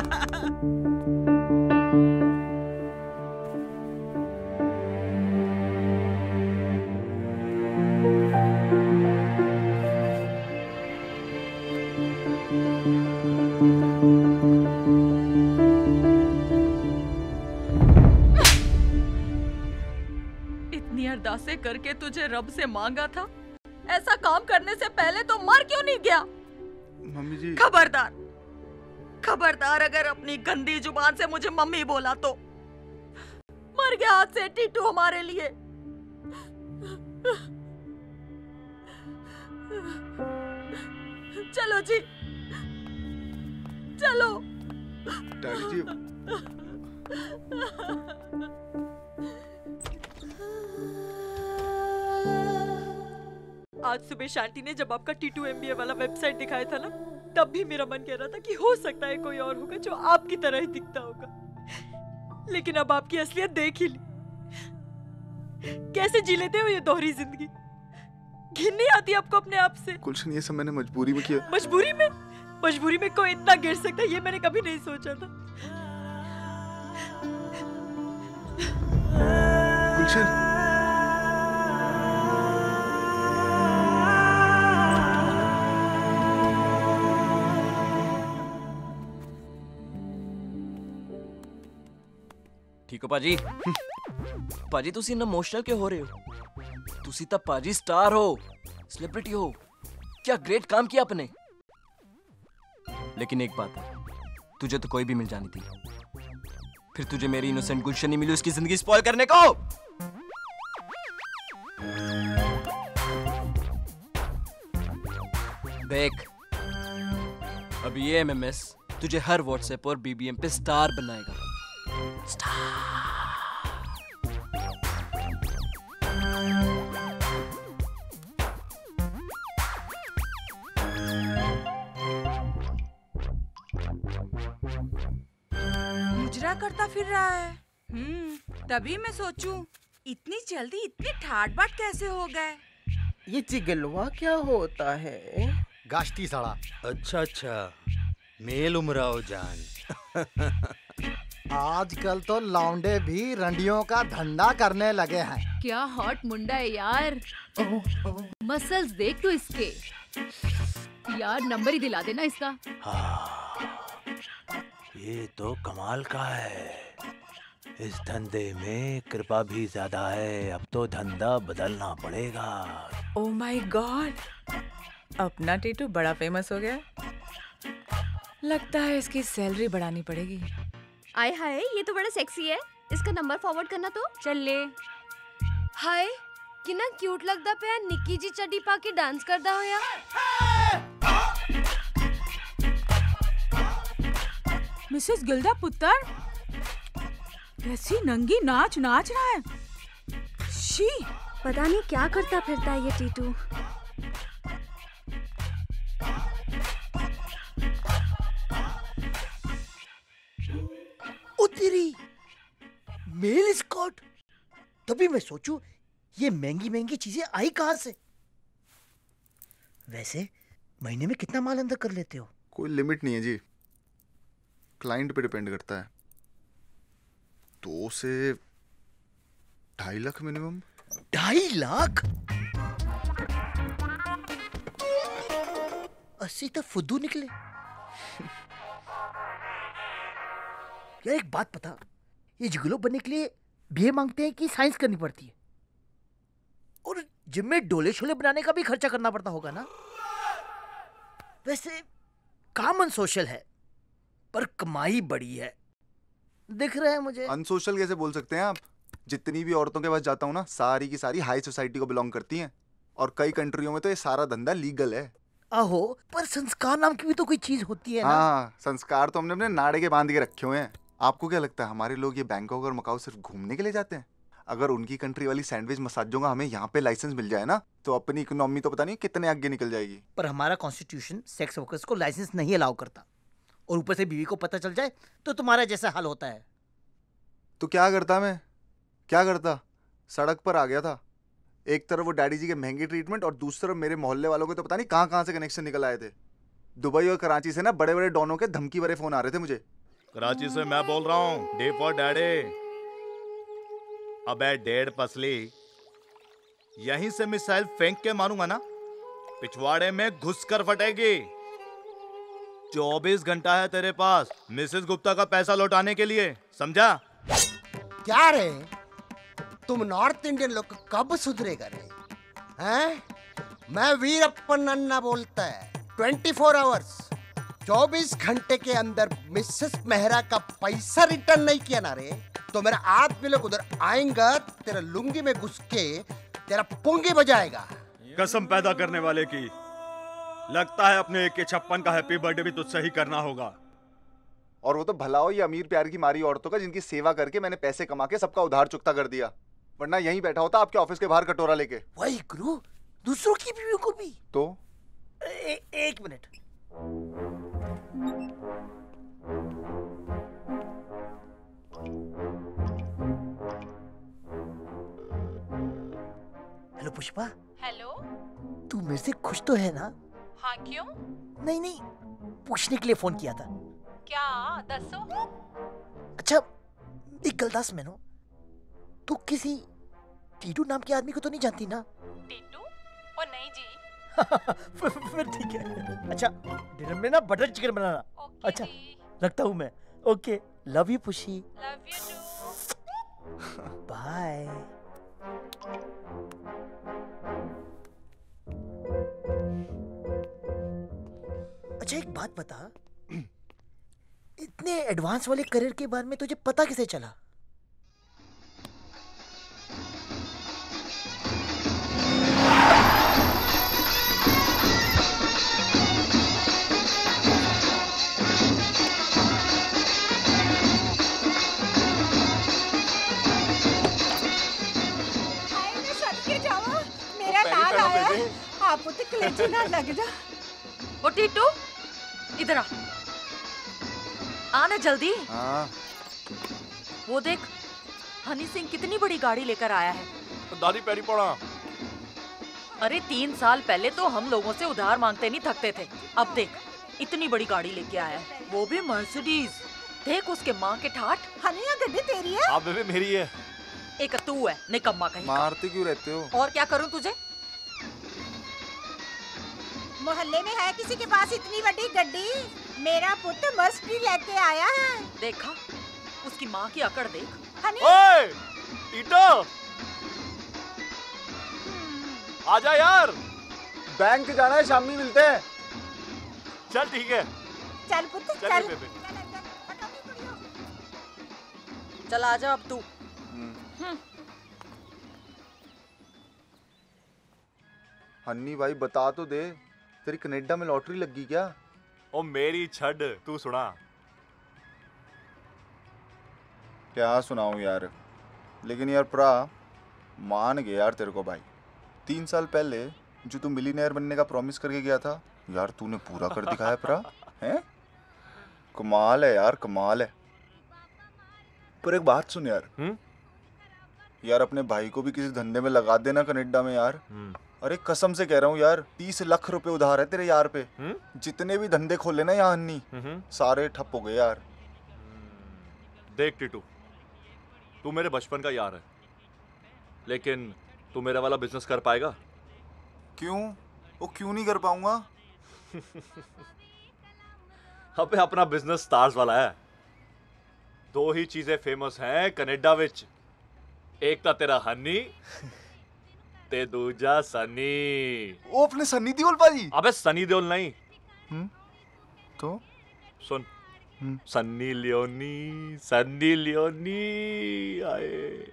इतनी अरदासें करके तुझे रब से मांगा था, ऐसा काम करने से पहले तो मर क्यों नहीं गया? मम्मी जी। खबरदार, खबरदार अगर अपनी गंदी जुबान से मुझे मम्मी बोला तो। मर गया हाथ से टीटू हमारे लिए। चलो जी, चलो। डैडी जी। आज सुबह शांति ने जब आपका T2 MBA वाला वेबसाइट दिखाया था ना, तब भी मेरा मन कह रहा था कि हो सकता है कोई और होगा जो आपकी तरह ही दिखता होगा। लेकिन अब आपकी असलियत देख ही ली। कैसे जी लेते हो ये दोहरी जिंदगी? घिन नहीं आती आपको अपने आप से? गुलशन, ये सब मैंने मजबूरी में किया। मजबूरी में? मजबूरी में कोई इतना गिर सकता है, ये मैंने कभी नहीं सोचा था। गुलशन, ठीक हो पाजी? पाजी तुसी इतना इमोशनल क्यों हो रहे हो? तुसी तो पाजी स्टार हो, सेलिब्रिटी हो, क्या ग्रेट काम किया आपने। लेकिन एक बात है, तुझे तो कोई भी मिल जानी थी, फिर तुझे मेरी इनोसेंट गुलशन नहीं मिली उसकी जिंदगी स्पॉइल करने को। देख, अब ये MMS तुझे हर व्हाट्सएप और BBM पे स्टार बनाएगा। मुजरा करता फिर रहा है। तभी मैं सोचूं इतनी जल्दी इतनी ठाट बाट कैसे हो गए। ये चिगलवा क्या होता है? गाश्ती साड़ा। अच्छा, मेल उमराओ जान। आजकल तो लौंडे भी रंडियों का धंधा करने लगे हैं। क्या हॉट मुंडा है यार, मसल्स देख तो इसके। यार नंबर ही दिला देना इसका। ये तो कमाल का है। इस धंधे में कृपा भी ज्यादा है। अब तो धंधा बदलना पड़ेगा। ओह माय गॉड, अपना टीटू बड़ा फेमस हो गया। लगता है इसकी सैलरी बढ़ानी पड़ेगी। आय हाय, ये तो बड़ा सेक्सी है। इसका नंबर फॉरवर्ड करना तो चल ले। हाय कितना क्यूट लगता पे निक्की जी चड्डी पा के डांस करदा होया। मिसेस गिल्डा पुत्र कैसी नंगी नाच रहा है। शी, पता नहीं क्या करता फिरता है ये टीटू। ओ तेरी, मेल स्कॉट। तभी मैं सोचूं ये महंगी महंगी चीजें आई कहां से। वैसे महीने में कितना माल अंदर कर लेते हो? कोई लिमिट नहीं है जी, क्लाइंट पे डिपेंड करता है। 2 से 2.5 लाख मिनिमम। 2.5 लाख? 80 तो फुद्दू निकले। यार एक बात पता, ये जिगलो बनने के लिए BA मांगते हैं कि साइंस करनी पड़ती है? और जिम में डोले शोले बनाने का भी खर्चा करना पड़ता होगा ना। वैसे काम सोशल है पर कमाई बड़ी है, दिख रहा है मुझे। अनसोशल कैसे बोल सकते हैं आप? जितनी भी औरतों के पास जाता हूँ ना, सारी की सारी हाई सोसाइटी को बिलोंग करती हैं। और कई कंट्रियों में तो ये सारा धंधा लीगल है। आहो, पर संस्कार नाम की भी तो कोई चीज होती है ना। हाँ, संस्कार तो हमने अपने नाड़े के बांध के रखे हुए हैं। आपको क्या लगता है हमारे लोग ये बैंकॉक और मकाऊ सिर्फ घूमने के लिए जाते हैं? अगर उनकी कंट्री वाली सैंडविच मसाजों का हमें यहाँ पे लाइसेंस मिल जाए ना, तो अपनी इकोनॉमी तो पता नहीं कितने आगे निकल जाएगी। पर हमारा कॉन्स्टिट्यूशन सेक्स वर्कर्स को लाइसेंस नहीं अलाउ करता, और ऊपर से बीवी को पता चल जाए तो तुम्हारा जैसा हाल होता है। तो क्या करता मैं? क्या करता? सड़क पर आ गया था। एक तरफ वो डैडी जी के महंगे ट्रीटमेंट और दूसरी तरफ मेरे मोहल्ले वालों के तो पता नहीं कहाँ से कनेक्शन निकल आए थे। दुबई और कराची से ना बड़े बड़े डॉनों के धमकी भरे फोन आ रहे थे मुझे। कराची से मैं बोल रहा हूँ, डे फॉर डैडी। अबे डेढ़ पसली, यहीं से मिसाइल फेंक के मारूंगा ना, पिछवाड़े में घुसकर फटेगी। 24 घंटा है तेरे पास मिसेस गुप्ता का पैसा लौटाने के लिए, समझा? क्या रे, तुम नॉर्थ इंडियन लोग कब सुधरेगा रे? हैं? मैं वीरप्पन अन्ना बोलता है। 24 आवर्स, 24 घंटे के अंदर मिसेस मेहरा का पैसा रिटर्न नहीं किया ना रे, तो मेरा आदमी लोग उधर आएगा, तेरा लुंगी में घुस के तेरा पुंगी बजाएगा। कसम पैदा करने वाले की, लगता है अपने AK-56 का हैप्पी बर्थडे भी तुझसे ही करना होगा। और वो तो भला हो ये अमीर प्यार की मारी औरतों का, जिनकी सेवा करके मैंने पैसे कमा के सबका उधार चुकता कर दिया, वरना यहीं बैठा होता आपके ऑफिस के बाहर कटोरा लेके। वही गुरु, दूसरों की बीवियों को भी तो एक मिनट। हेलो पुष्पा। हेलो, तू मेरे से खुश तो है ना? हाँ क्यों? नहीं, पूछने के लिए फोन किया था। क्या? दसो। अच्छा, एक गलदास में नो, तू किसी टीटू नाम के आदमी को तो नहीं जानती ना? टीटू? ओ नहीं जी। फिर ठीक है। अच्छा, डिनर में ना बटर चिकन बनाना। अच्छा, रखता हूँ मैं। Okay, love you pushy. Love you too. Bye. बात बता, इतने एडवांस वाले करियर के बारे में तुझे पता कैसे चला? मेरा नाल आया, आप तो कलेजे ना लग जा। ओ टीटू, इधर आ, आना जल्दी। हाँ। वो देख, हनी सिंह कितनी बड़ी गाड़ी लेकर आया है। तो दादी पैरी पड़ा। अरे 3 साल पहले तो हम लोगों से उधार मांगते नहीं थकते थे, अब देख इतनी बड़ी गाड़ी लेके आया है, वो भी मर्सिडीज। देख उसके माँ के ठाठ। हनी ये गड्डी तेरी है? आप बेबी मेरी है। एक तू है निकम्मा कहीं। मारते क्यों रहते हो? और क्या करूं तुझे? मोहल्ले में है किसी के पास इतनी बड़ी गड्डी? मेरा पुत्र मर्सिडीज लेके आया है। देखा उसकी माँ की अकड़ देख। हनी ओए टीटो, आजा यार, बैंक जाना है, शाम में मिलते हैं। चल ठीक है, चल पुत्र चल चल। बेबी। चल आजा अब तू। हन्नी भाई बता तो दे, तेरी कनाडा में लॉटरी लग गई क्या? ओ मेरी छड़, तू सुना। क्या सुनाऊं यार, लेकिन यार प्रा मान गया यार तेरे को भाई। 3 साल पहले जो तू मिलीनियर बनने का प्रॉमिस करके गया था यार, तूने पूरा कर दिखाया प्रा। हैं? कमाल है यार, कमाल है। पर एक बात सुन यार, यार अपने भाई को भी किसी धंधे में लगा देना कनाडा में यार। अरे कसम से कह रहा हूँ यार, 30 लाख रुपए उधार है तेरे यार पे। जितने भी धंधे खोले ना यहाँ हन्नी, सारे ठप हो गए यार। देख टीटू, तू मेरे बचपन का यार है, लेकिन तू मेरा वाला बिजनेस कर पाएगा? क्यों? वो क्यों नहीं कर पाऊंगा? अबे अपना बिजनेस स्टार्स वाला है। 2 ही चीजें फेमस हैं कनाडा विच, एक तो तेरा हनी ते दूजा सनी। वो अपने सनी देओल भाजी? अबे सनी देओल नहीं। तो सुन, सन्नी लियोनी, सन्नी लियोनी आए।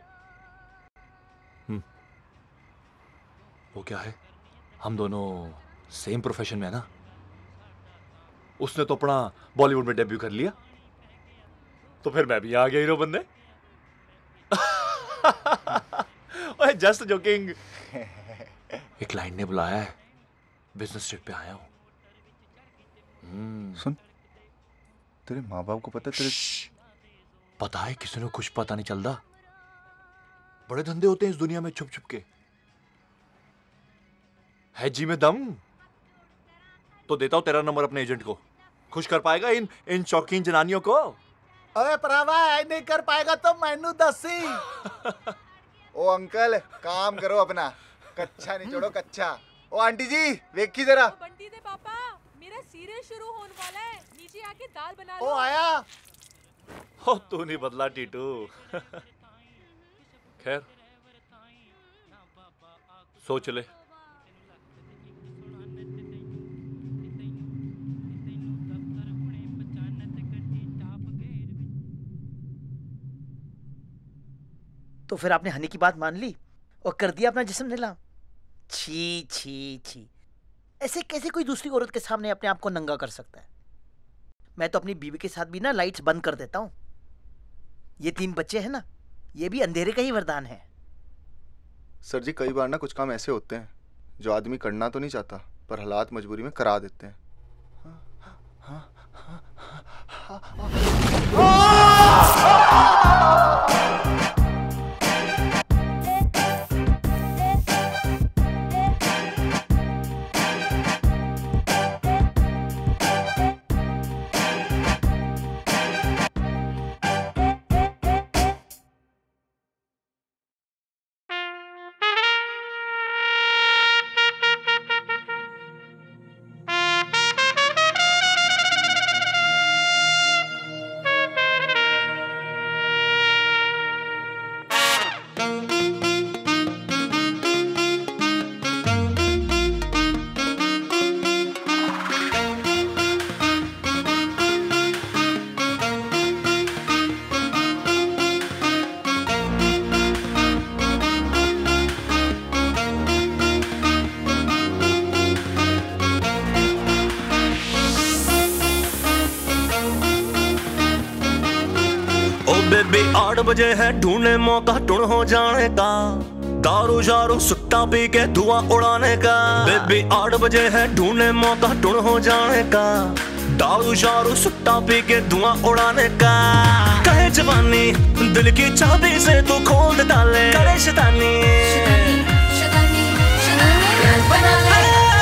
वो क्या है, हम दोनों सेम प्रोफेशन में है ना। उसने तो अपना बॉलीवुड में डेब्यू कर लिया, तो फिर मैं भी आ गया हीरो बनने। ओए जस्ट जोकिंग। एक क्लाइंट ने बुलाया है, बिजनेस ट्रिप पे आया हूं। सुन, तेरे माँ बाप को पता है तेरे? पता है, किसी ने कुछ पता नहीं चलता। बड़े धंधे होते हैं इस दुनिया में छुप छुप के। है जी में दम तो देता हूं तेरा नंबर अपने एजेंट को। खुश कर पाएगा इन शौकीन जनानियों को? अरे भरावा नहीं कर पाएगा तो मैनू दसी। ओ अंकल काम करो अपना, कच्चा नहीं छोड़ो कच्चा। ओ आंटी जी देखी जरा। बंटी दे पापा, मेरा सीरियल शुरू होने वाला है, नीचे आके दाल बना ओ लो। आया। हो तू नहीं बदला टीटू। खैर सोच ले। तो फिर आपने हनी की बात मान ली और कर दिया अपना जिस्म नीलाम? छी छी छी, ऐसे कैसे कोई दूसरी औरत के सामने अपने आप को नंगा कर सकता है? मैं तो अपनी बीवी के साथ भी ना लाइट्स बंद कर देता हूँ। ये 3 बच्चे हैं ना, ये भी अंधेरे का ही वरदान है। सर जी कई बार ना कुछ काम ऐसे होते हैं जो आदमी करना तो नहीं चाहता, पर हालात मजबूरी में करा देते हैं। 8 बजे है ढूंढे मौका टुण हो जाने का, दारू शारू सुट्टा पी के धुआं उड़ाने का। बेबी 8 बजे है ढूंढे मौका टुण हो जाने का, दारू शारू सुट्टा पी के धुआं उड़ाने का। कहे जवानी दिल की चाबी से तू खोल दे डाले, करे शैतानी प्लान बना ले,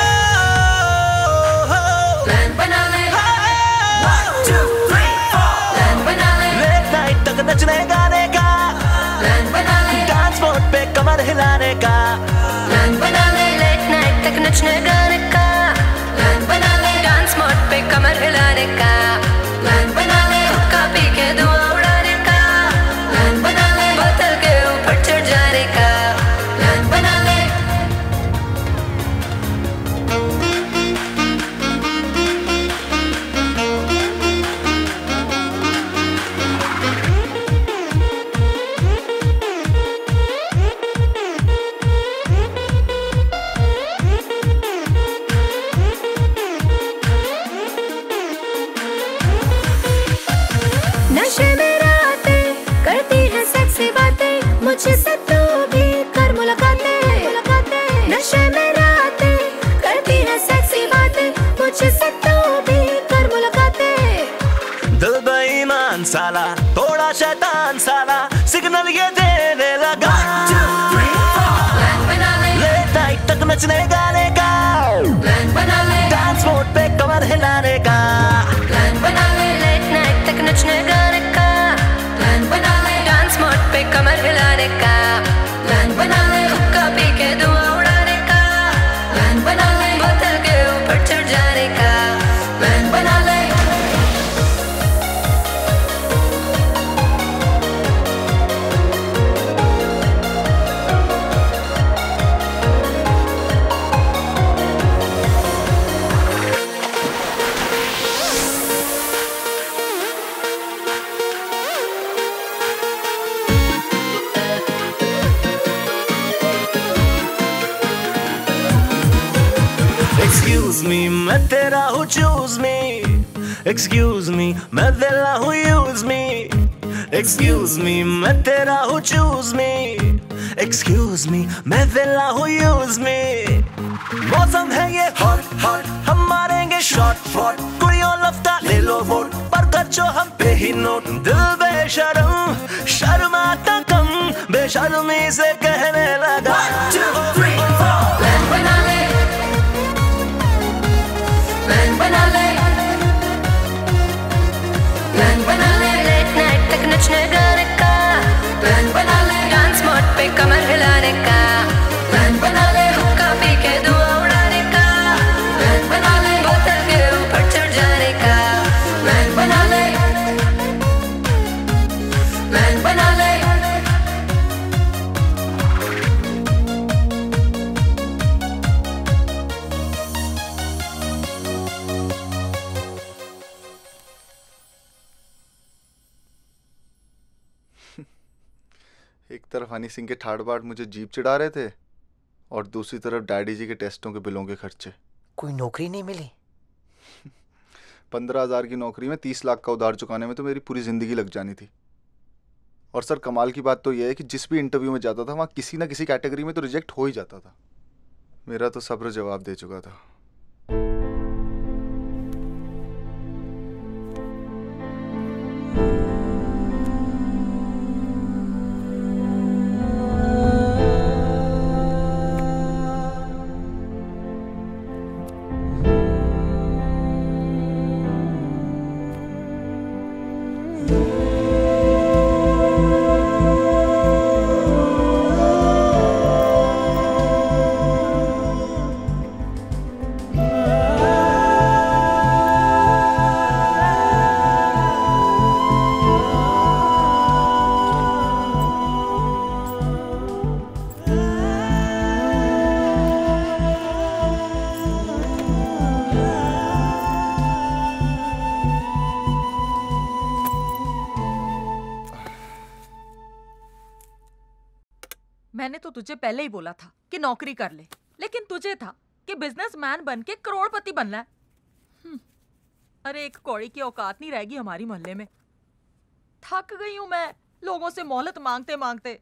प्लान बना ले, 1 2 3 4 प्लान बना ले, लेट नाइट तक नचने गाने का, प्लान बना ले, डांस फ्लोर पे कमर हिलाने का, प्लान बना ले, लेट नाइट तक नचने गाने का, प्लान बना ले, डांस फ्लोर पे कमर हिलाने का, प्लान बना ले, हुक्का पी के धुआं उड़ाने का, प्लान बना ले, बोतल के ऊपर चढ़ जाने का, प्लान बना ले। नशे में रातें करती है सेक्सी बातें, मुझसे तू भी कर मुलाकातें। नशे में रातें करती है सेक्सी बातें, मुझसे तू भी कर मुलाकातें। दिल बेईमान साला थोड़ा शैतान साला सिग्नल ये देने लगा, 1 2 3 4 प्लान बना ले, लेट नाइट तक नचने गाने का, प्लान बना ले, डांस फ्लोर पे कमर हिलाने का, प्लान बना ले, लेट नाइट तक नचने गाने का, प्लान बना ले, डांस फ्लोर पे कमर हिलाने का, प्लान बना ले, हुक्का पी के धुआं उड़ाने का, प्लान बना ले, बोतल के ऊपर चढ़ जाने का, प्लान बना ले। Excuse me, मैं तेरा हूँ choose me, excuse me, मैं तेरा हूँ use me, excuse me, मैं तेरा हूँ choose me, excuse me, मैं तेरा हूँ use me। मौसम है ये hot hot, हम मारेंगे shot shot, कोई और लफ्ता ले लो वोट, पर खर्चो हम पे ही नोट। दिल बेशर्म शर्माता कम, बेशर्मी से कहने लगा, 1 2 3 4 प्लान बना ले, प्लान बना ले, प्लान बना ले, लेट नाइट तक नचने गाने का, प्लान बना ले, डांस मोड पे कमर हिलाने का, प्लान बना ले, हुक्का पी के धुआं उड़ाने का, प्लान बना ले, बोतल के ऊपर चढ़ जाने का, प्लान बना ले, प्लान बना ले। एक तरफ हनी सिंह के ठाड़ बाट मुझे जीप चिढ़ा रहे थे और दूसरी तरफ डैडी जी के टेस्टों के बिलों के खर्चे। कोई नौकरी नहीं मिली? 15,000 की नौकरी में 30 लाख का उधार चुकाने में तो मेरी पूरी जिंदगी लग जानी थी। और सर कमाल की बात तो यह है कि जिस भी इंटरव्यू में जाता था वहाँ किसी ना किसी कैटेगरी में तो रिजेक्ट हो ही जाता था। मेरा तो सब्र जवाब दे चुका था। मैंने तो तुझे पहले ही बोला था कि नौकरी कर ले, लेकिन तुझे था कि बिजनेसमैन बन के करोड़पति बनना है। अरे एक कौड़ी की औकात नहीं रहेगी हमारी मोहल्ले में। थक गई हूं मैं लोगों से मोहलत मांगते मांगते।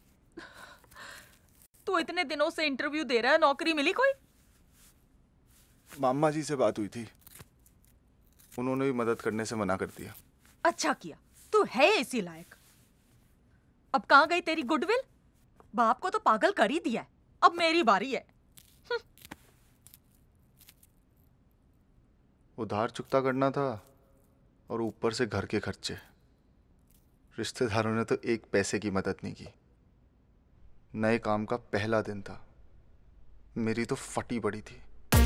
तू इतने दिनों से इंटरव्यू दे रहा है, नौकरी मिली कोई? मामा जी से बात हुई थी, उन्होंने भी मदद करने से मना कर दिया। अच्छा किया, तू है इसी लायक। अब कहां गई तेरी गुडविल? बाप को तो पागल कर ही दिया है, अब मेरी बारी है। उधार चुकता करना था और ऊपर से घर के खर्चे। रिश्तेदारों ने तो एक पैसे की मदद नहीं की। नए काम का पहला दिन था, मेरी तो फटी पड़ी थी।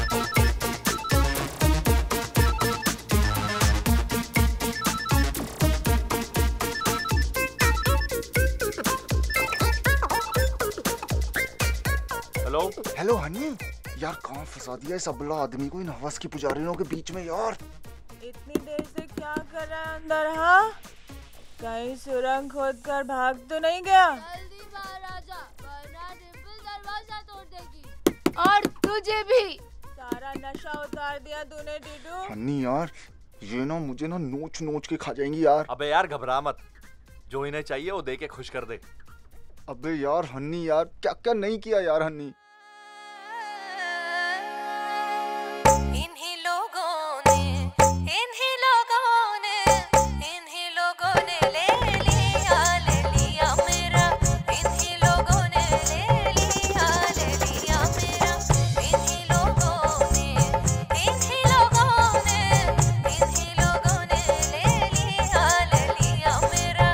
हेलो हेलो हनी, यार कहाँ फंसा दिया इस अबला आदमी को इन हवस की पुजारियों के बीच में यार। इतनी देर से क्या कर रहा है अंदर? हाँ, कहीं सुरंग खोद कर भाग तो नहीं गया? जल्दी बाहर आ जा, वरना डिम्पल दरवाजा तोड़ देगी। और तुझे भी। सारा नशा उतार दिया तूने टीटू। हनी यार, ये ना मुझे ना नोच नोच के खा जाएंगी यार। अबे यार घबरा मत, जो इन्हें चाहिए वो दे के खुश कर दे। अबे यार हनी यार, क्या क्या नहीं किया यार हनी। इन्हीं लोगों ने ले लिया मेरा। इन्हीं लोगों ने ले लिया मेरा। इन्हीं लोगों ने ले लिया मेरा।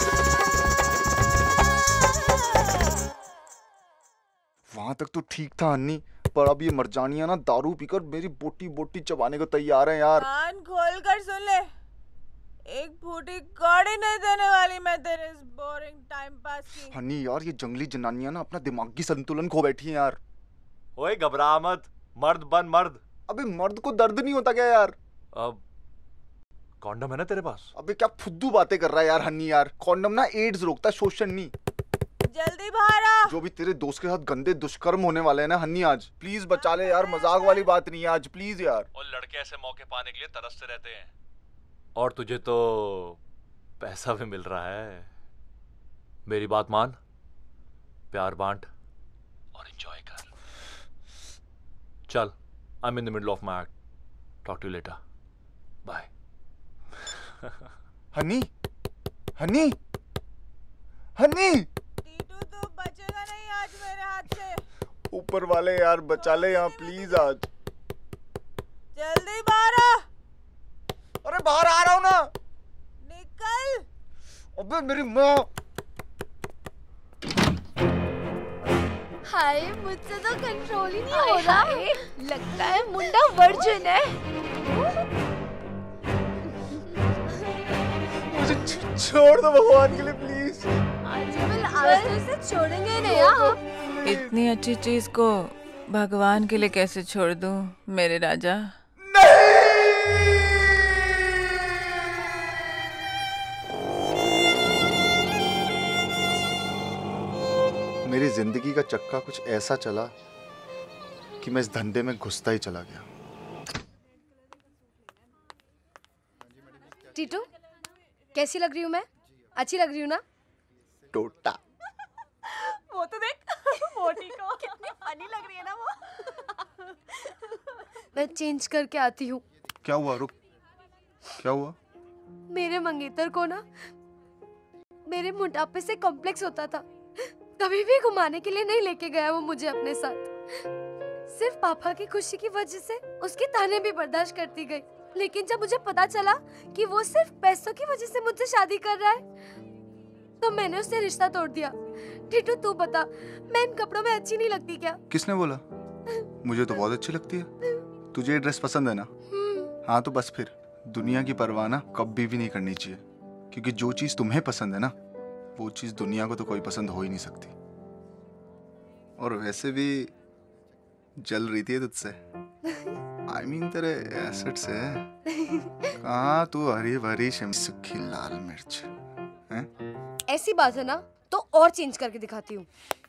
वहां तक तो ठीक था हनी, पर अब ये मरजानियां ना दारू पीकर मेरी बोटी बोटी चबाने को तैयार है यार। कान खोल कर सुन ले, एक फूटी कौड़ी नहीं देने वाली मैं तेरे इस बोरिंग टाइम पास की। हनी यार, ये जंगली जनानियां ना अपना दिमागी संतुलन खो बैठी हैं यार। ओए घबरा मत, मर्द बन मर्द। अबे मर्द को दर्द नहीं होता क्या यार? अब कॉन्डम है ना तेरे पास? अबे क्या फुद्दू बातें कर रहा है यार हनी यार। कॉन्डम ना एड्स रोकता है, शोषण नहीं। जल्दी बाहर आ। जो भी तेरे दोस्त के साथ गंदे दुष्कर्म होने वाले हैं ना हनी, आज प्लीज बचा ले यार। मजाक वाली बात नहीं है आज, प्लीज यार। और लड़के ऐसे मौके पाने के लिए तरसते रहते हैं, और तुझे तो पैसा भी मिल रहा है। मेरी बात मान, प्यार बांट और एंजॉय कर। चल, I am in the middle of my act, talk to you later, bye. Honey honey honey, Titu तू बचेगा नहीं आज मेरे हाथ से। ऊपर वाले यार बचा ले यहाँ प्लीज आज। जल्दी बाहर आ। अरे बाहर आ रहा हूँ ना। निकल। अबे मेरी माँ। हाय, मुझसे तो कंट्रोल ही नहीं हो रहा। लगता है मुंडा वर्जिन है। मुझे छोड़ दो भगवान के लिए प्लीज। आज से छोड़ेंगे नहीं यार। इतनी अच्छी चीज को भगवान के लिए कैसे छोड़ दूं मेरे राजा? मेरी जिंदगी का चक्का कुछ ऐसा चला कि मैं इस धंधे में घुसता ही चला गया। टीटू, कैसी लग रही हूँ मैं? अच्छी लग रही हूँ ना? टोटा। वो तो देख, मोटी को कितनी फनी लग रही है ना वो। मैं चेंज करके आती हूँ। क्या हुआ? रुक, क्या हुआ? मेरे मंगेतर को ना मेरे मोटापे से कॉम्प्लेक्स होता था। कभी भी घुमाने के लिए नहीं लेके गया वो मुझे अपने साथ। सिर्फ पापा की खुशी की वजह से उसके ताने भी बर्दाश्त करती गई। लेकिन जब मुझे पता चला कि वो सिर्फ पैसों की वजह से मुझसे शादी कर रहा है, तो मैंने उससे रिश्ता तोड़ दिया। टीटू तू बता, मैं इन कपड़ों में अच्छी नहीं लगती क्या? किसने बोला? मुझे तो बहुत अच्छी लगती है। तुझे ये ड्रेस पसंद है ना? हाँ तो बस फिर दुनिया की परवाह ना कभी भी नहीं करनी चाहिए, क्योंकि जो चीज तुम्हें पसंद है ना, वो चीज दुनिया को तो कोई पसंद हो ही नहीं सकती। और वैसे भी जल रही थी तुझसे। I mean, तेरे एसिड से। कहाँ तू हरी भरी सुखी लाल मिर्च हैं? ऐसी बात है ना तो और चेंज करके दिखाती हूँ।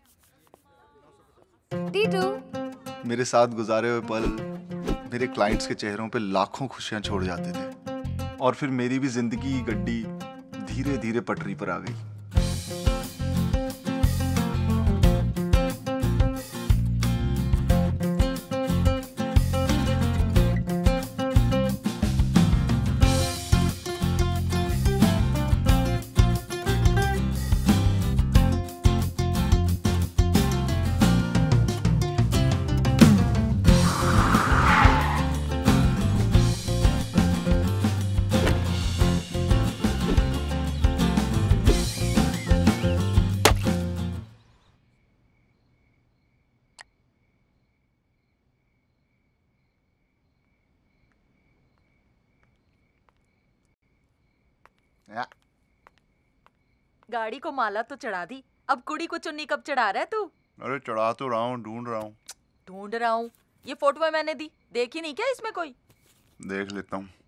टीटू, मेरे साथ गुजारे हुए पल मेरे क्लाइंट्स के चेहरों पे लाखों खुशियां छोड़ जाते थे, और फिर मेरी भी जिंदगी की गड्डी धीरे धीरे पटरी पर आ गई। गाड़ी को माला तो चढ़ा दी, अब कुड़ी को चुन्नी कब चढ़ा रहा है तू? अरे चढ़ा तो रहा हूँ, ढूंढ रहा हूँ। ढूंढ रहा हूँ? ये फोटो मैंने दी, देखी नहीं क्या इसमें कोई? देख लेता हूँ।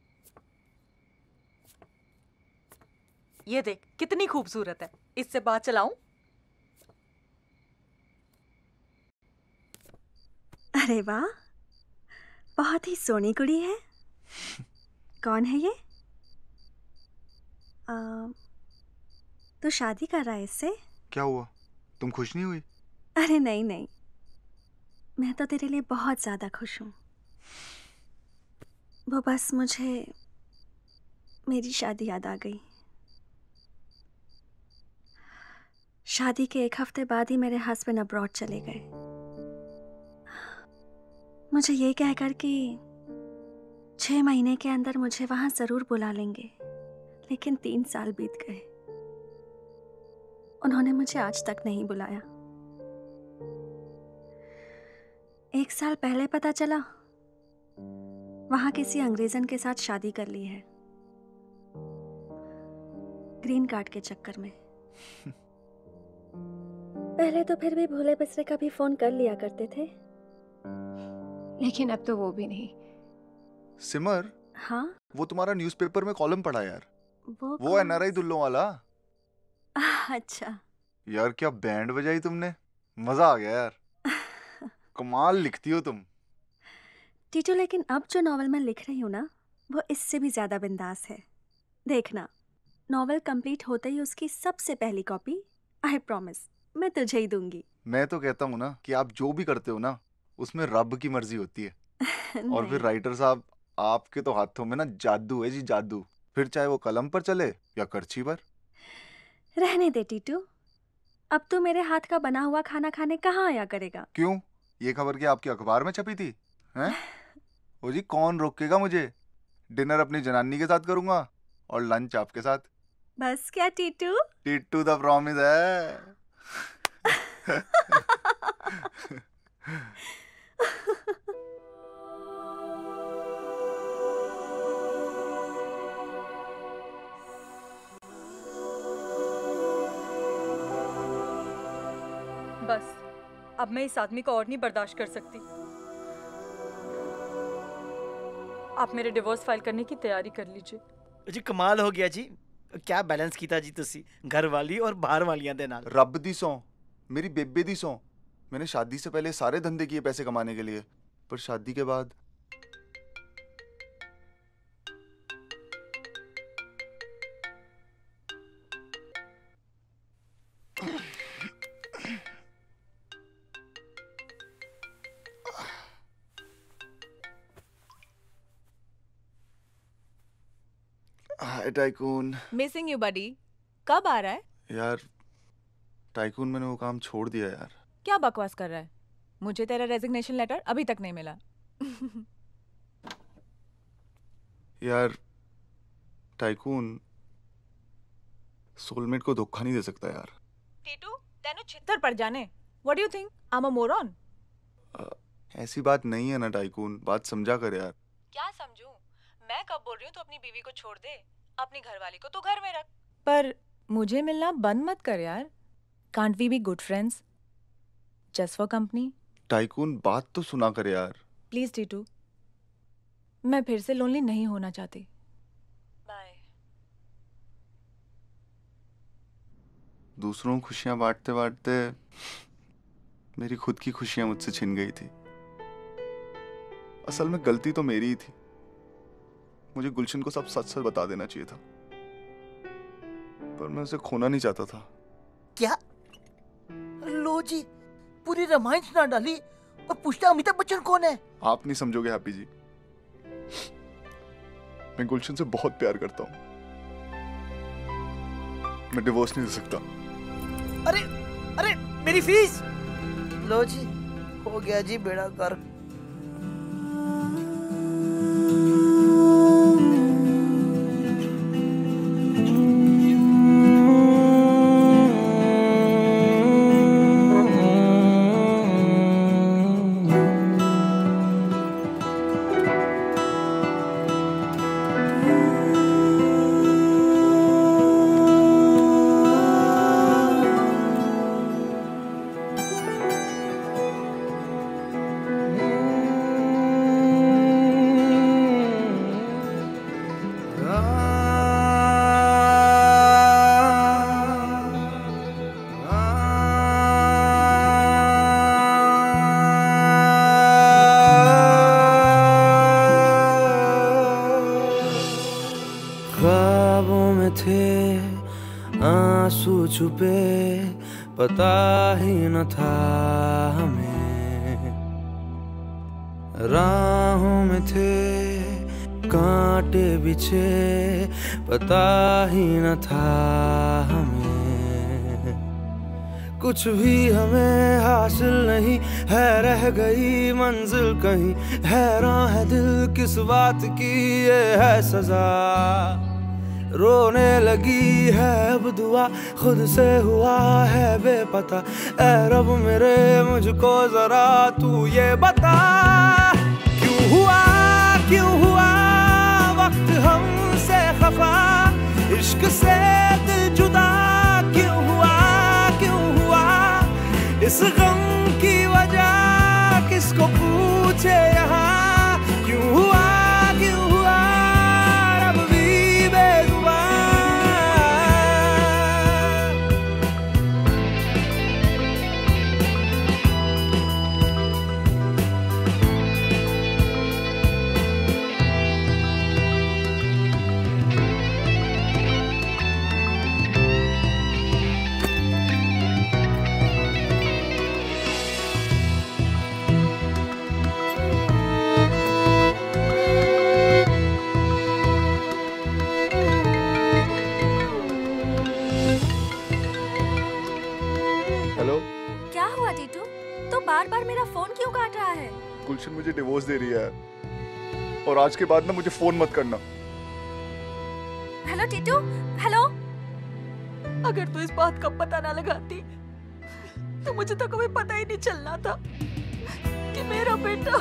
ये देख कितनी खूबसूरत है, इससे बात चलाऊं? अरे वाह, बहुत ही सोनी कुड़ी है। कौन है ये? तू शादी कर रहा है इससे? क्या हुआ, तुम खुश नहीं हुई? अरे नहीं नहीं, मैं तो तेरे लिए बहुत ज्यादा खुश हूँ। वो बस मुझे मेरी शादी याद आ गई। शादी के एक हफ्ते बाद ही मेरे हस्बैंड अब्रॉड चले गए, मुझे ये कहकर कि 6 महीने के अंदर मुझे वहां जरूर बुला लेंगे, लेकिन 3 साल बीत गए। उन्होंने मुझे आज तक नहीं बुलाया। 1 साल पहले पता चला वहां किसी अंग्रेजन के साथ शादी कर ली है, ग्रीन कार्ड के चक्कर में। पहले तो फिर भी भोले बिसरे का भी फोन कर लिया करते थे, लेकिन अब तो वो भी नहीं। सिमर, हाँ? वो तुम्हारा न्यूज़पेपर में कॉलम पढ़ा यार, वो एनआरआई दुल्लों वाला। अच्छा यार क्या बैंड बजाई तुमने, मजा आ गया यार। कमाल लिखती हो तुम। टीटू, लेकिन अब जो नॉवल मैं लिख रही हूँ ना, वो इससे भी ज्यादा बिंदास है। देखना, नॉवल कंप्लीट होते ही उसकी सबसे पहली कॉपी आई प्रॉमिस मैं तुझे ही दूंगी। मैं तो कहता हूँ ना कि आप जो भी करते हो ना, उसमें रब की मर्जी होती है। और फिर राइटर साहब, आपके तो हाथों में ना जादू है जी, जादू। फिर चाहे वो कलम पर चले या करची पर। रहने दे टीटू, अब तो मेरे हाथ का बना हुआ खाना खाने कहाँ आया करेगा? क्यों, ये खबर क्या आपके अखबार में छपी थी? हैं? ओ जी, कौन रोकेगा मुझे? डिनर अपनी जनानी के साथ करूंगा और लंच आपके साथ। बस क्या टीटू? टीटू द प्रॉमिस है। बस अब मैं इस आदमी को और नहीं बर्दाश्त कर सकती। आप मेरे डिवोर्स फाइल करने की तैयारी कर लीजिए। जी कमाल हो गया जी, क्या बैलेंस कीता जी तुसी घर वाली और बाहर वालियां दे नाल। रब दी सौ, मेरी बेबे दी सौ, मैंने शादी से पहले सारे धंधे किए पैसे कमाने के लिए, पर शादी के बाद hi tycoon. Missing you buddy. कब आ रहा है? यार टाइकून, मैंने वो काम छोड़ दिया यार। क्या बकवास कर रहा है? मुझे तेरा रेजिग्नेशन लेटर अभी तक नहीं मिला। यार टाइकून, सोलमेट को धोखा नहीं दे सकता यार। टीटू, तेनू छितर पड़ जाने। What do you think, I am a moron? ऐसी बात नहीं है ना टाइकून, बात समझा कर यार। क्या समझूं? मैं कब बोल रही हूँ तो अपनी बीवी को छोड़ दे, अपनी घरवाली को तो घर में रख। पर मुझे मिलना बंद मत कर यार। Can't we be good friends just for company? Tycoon, बात तो सुना कर यार। प्लीज टीटू, मैं फिर से लोनली नहीं होना चाहती। बाय। दूसरों खुशियां बांटते बांटते मेरी खुद की खुशियां मुझसे छिन गई थी। असल में गलती तो मेरी ही थी, मुझे गुलशन को सब सच सच बता देना चाहिए था, पर मैं उसे खोना नहीं चाहता था। क्या? लो जी, पूरी रामायण सुना डाली और पूछता अमिताभ बच्चन कौन है? आप नहीं समझोगे हैप्पी जी, मैं गुलशन से बहुत प्यार करता हूँ, मैं डिवोर्स नहीं दे सकता। अरे अरे मेरी फीस। लो जी, हो गया जी बेड़ा गर्क। छुपे पता ही न था हमें, राहों में थे कांटे बिछे पता ही न था हमें, कुछ भी हमें हासिल नहीं है, रह गई मंजिल कहीं, हैरान है दिल किस बात की ये है सजा, रोने लगी है अब दुआ खुद से हुआ है बेपता, ऐ रब मेरे मुझको जरा तू ये बता, क्यों हुआ वक्त हमसे खफा, इश्क से दिल जुदा क्यों हुआ, इस गम की वजह किसको पूछे यहाँ, क्यों हुआ रब भी बेजुबान। बार बार मेरा फोन क्यों काट रहा है? गुलशन मुझे डिवोर्स दे रही है और आज के बाद ना मुझे फोन मत करना। Hello Titu, hello. अगर तू इस बात का पता ना लगाती तो मुझे तो कभी पता ही नहीं चलना था कि मेरा बेटा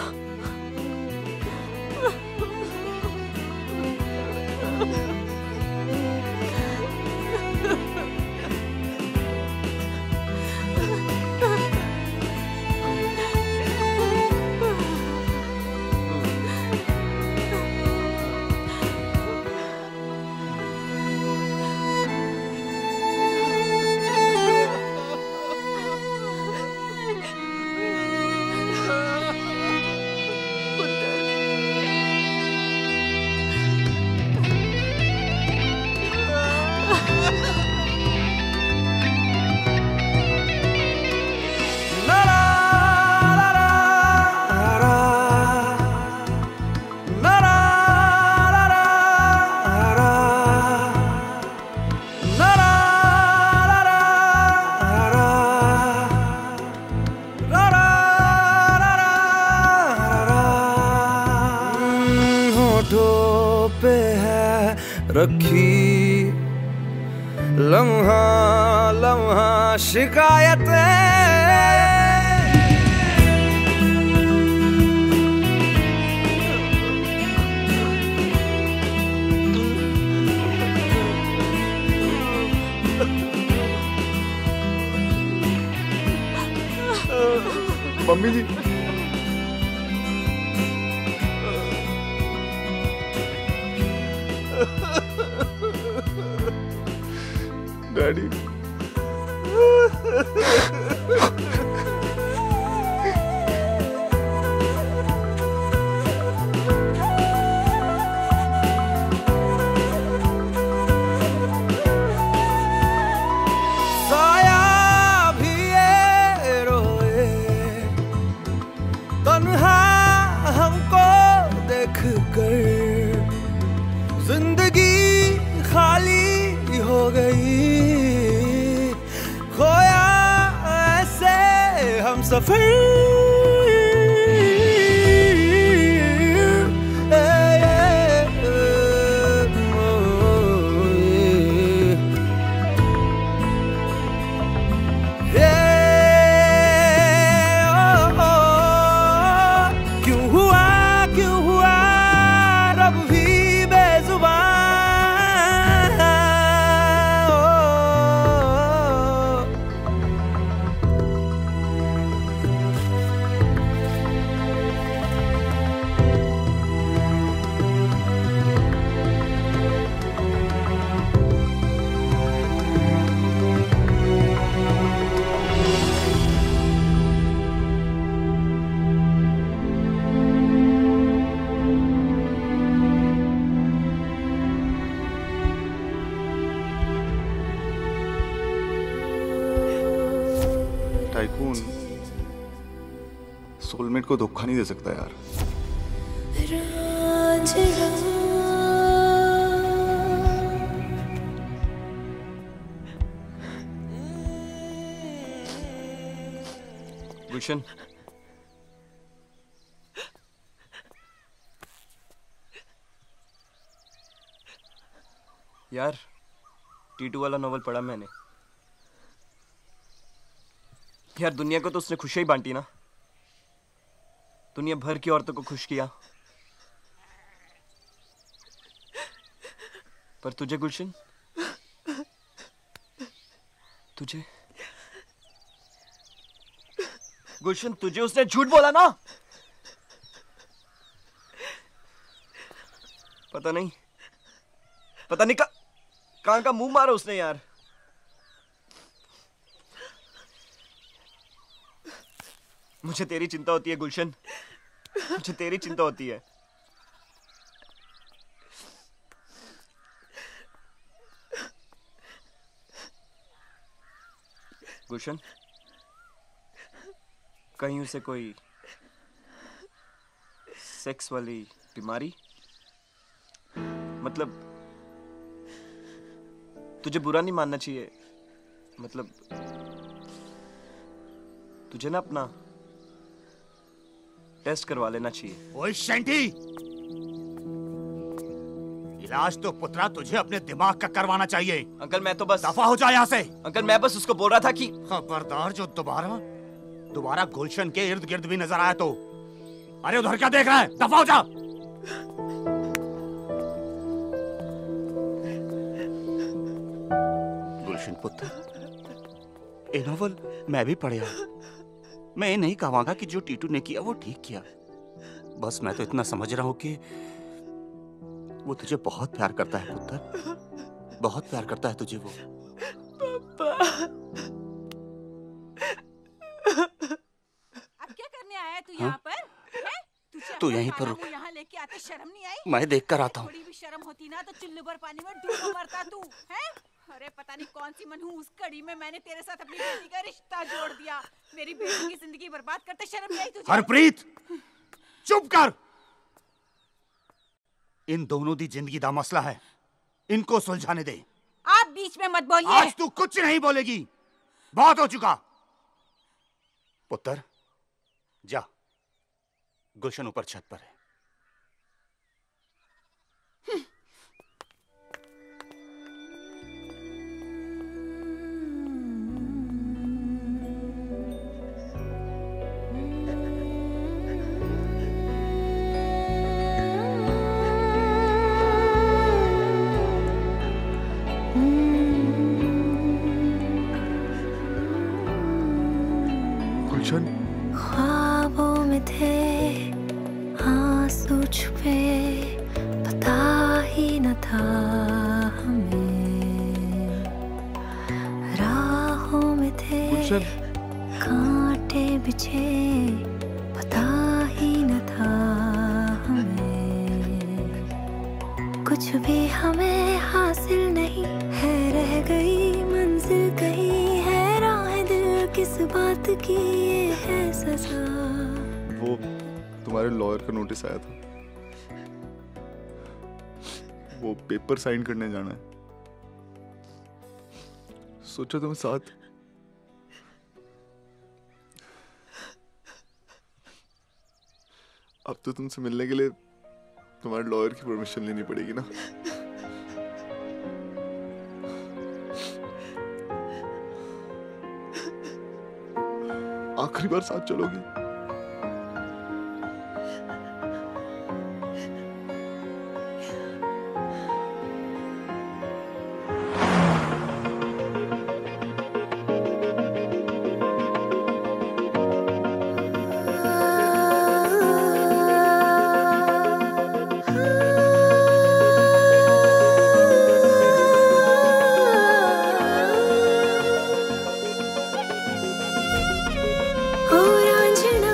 रखी लम्हा लम्हा शिकायतें, मम्मी जी डैडी साया भी ये रोए तन्हा हमको देख कर, जिंदगी खाली हो गई, खोया ऐसे हम सफर, क्यों हुआ रब भी बेजुबान। सोलमेट को धोखा नहीं दे सकता यार। गुलशन, यार टीटू वाला नॉवल पढ़ा मैंने। यार दुनिया को तो उसने खुशियां ही बांटी ना, दुनिया भर की औरतों को खुश किया, पर तुझे गुलशन, तुझे गुलशन, तुझे उसने झूठ बोला ना। पता नहीं कहां का मुंह मारा उसने यार। मुझे तेरी चिंता होती है गुलशन, मुझे तेरी चिंता होती है। गुलशन, कहीं उसे कोई सेक्स वाली बीमारी, मतलब तुझे बुरा नहीं मानना चाहिए, मतलब तुझे ना अपना टेस्ट करवा लेना चाहिए। ओए शेंटी, इलाज तो पुत्रा तुझे अपने दिमाग का करवाना चाहिए। अंकल मैं तो बस दफा हो जा यहाँ से। अंकल मैं बस उसको बोल रहा था कि खबरदार जो दोबारा गुलशन के इर्द गिर्द भी नजर आया तो। अरे उधर क्या देख रहा है, दफा हो जा। गुलशन पुत्र, ये नॉवल मैं भी पढ़िया। मैं ये नहीं कहूंगा कि जो टीटू ने किया वो ठीक किया, बस मैं तो इतना समझ रहा हूं कि वो तुझे बहुत प्यार करता है पुत्र, बहुत प्यार करता है तुझे वो। अब क्या करने आया है तू यहाँ पर? तू यहीं पर रुक, यहाँ लेके आते शर्म नहीं आई? मैं देख कर आता हूँ। थोड़ी भी शर्म होती ना तो चुल्लू भर पानी में डूब मरता तू, हैं? अरे पता नहीं कौन सी मनहूस कड़ी में मैंने तेरे साथ अपनी बेटी का रिश्ता जोड़ दिया। मेरी बेटी की जिंदगी बर्बाद करते शर्म नहीं आई तुझे? हरप्रीत, चुप कर। इन दोनों दी जिंदगी दा मसला है, इनको सुलझाने दे। आप बीच में मत बोलिए। आज तू कुछ नहीं बोलेगी, बहुत हो चुका। पुत्र जा, गुलशन ऊपर छत पर है। गुलशन, ख्वाबों में थे आंसू छुपे, पता ही न था हमें, राहों में थे कांटे बिछे, पता ही न था हमें, कुछ भी हमें हासिल नहीं है, रह गई मंजिल कहीं है, राह दिल किस बात की ये है सजा। वो तुम्हारे लॉयर का नोटिस आया था, वो पेपर साइन करने जाना है। सोचा तुम्हें साथ। अब तो तुमसे मिलने के लिए तुम्हारे लॉयर की परमिशन लेनी पड़ेगी ना। आखिरी बार साथ चलोगी? ओ रांझना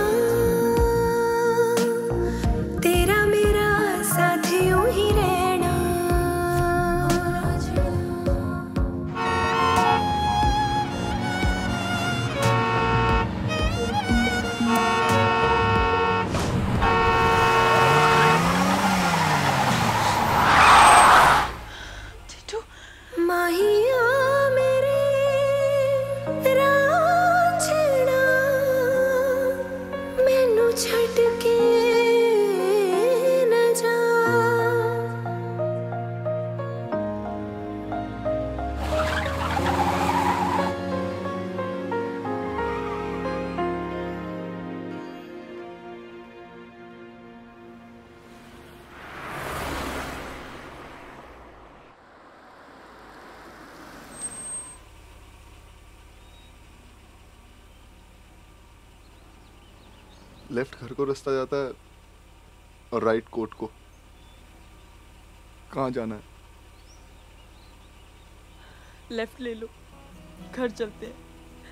लेफ्ट घर को रास्ता जाता है और राइट कोर्ट को। कहाँ जाना है? लेफ्ट ले लो, घर चलते हैं।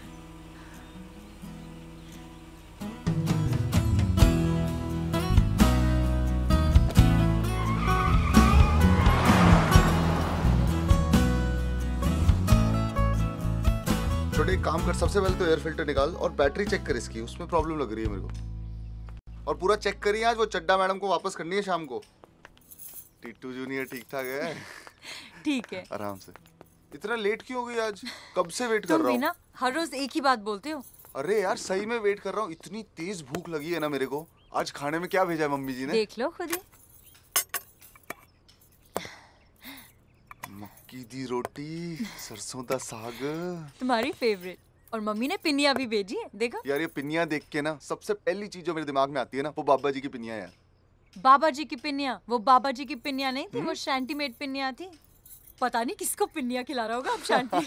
छोटे एक काम कर, सबसे पहले तो एयर फिल्टर निकाल और बैटरी चेक कर इसकी, उसमें प्रॉब्लम लग रही है मेरे को। और पूरा चेक करिए, आज वो चड्डा मैडम को वापस करनी है शाम को। टीटू जूनियर ठीक ठाक है? ठीक है। आराम से। इतना लेट क्यों हो गई आज? कब से वेट कर रहा हूँ। तुम भी ना हर रोज एक ही बात बोलते हो। अरे यार सही में वेट कर रहा हूँ, इतनी तेज भूख लगी है ना मेरे को। आज खाने में क्या भेजा है मम्मी जी ने? देख लो खुद ही। मक्की दी रोटी, सरसों दा साग, तुम्हारी फेवरेट। और मम्मी ने पिनिया भी भेजी है, देखा? यार ये पिनिया देख के ना सबसे पहली चीज जो मेरे दिमाग में आती है ना, वो बाबा जी की पिनिया है यार। बाबा जी की पिनिया? वो बाबा जी की पिनिया नहीं थी, वो शांति मेड पिनिया थी। पता नहीं किसको पिनिया खिला रहा होगा अब शांति।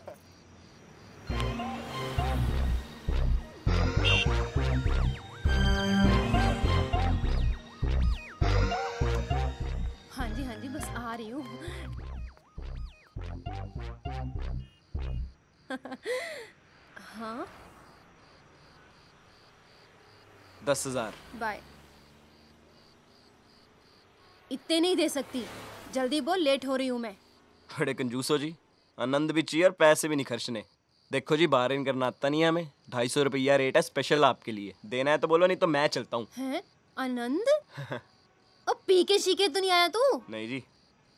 हाँ जी बस आ रही हूँ। हाँ 10,000। बाय। इतने नहीं दे सकती, जल्दी बोल, लेट हो रही हूँ मैं। बड़े कंजूस हो जी, आनंद भी चाहिए और पैसे भी नहीं खर्चने। देखो जी, बार्गेन करना आता नहीं है हमें। 250 रुपया रेट है स्पेशल आपके लिए। देना है तो बोलो, नहीं तो मैं चलता हूँ। हैं? आनंद? और पी के शीके तो नहीं आया तू? नहीं जी।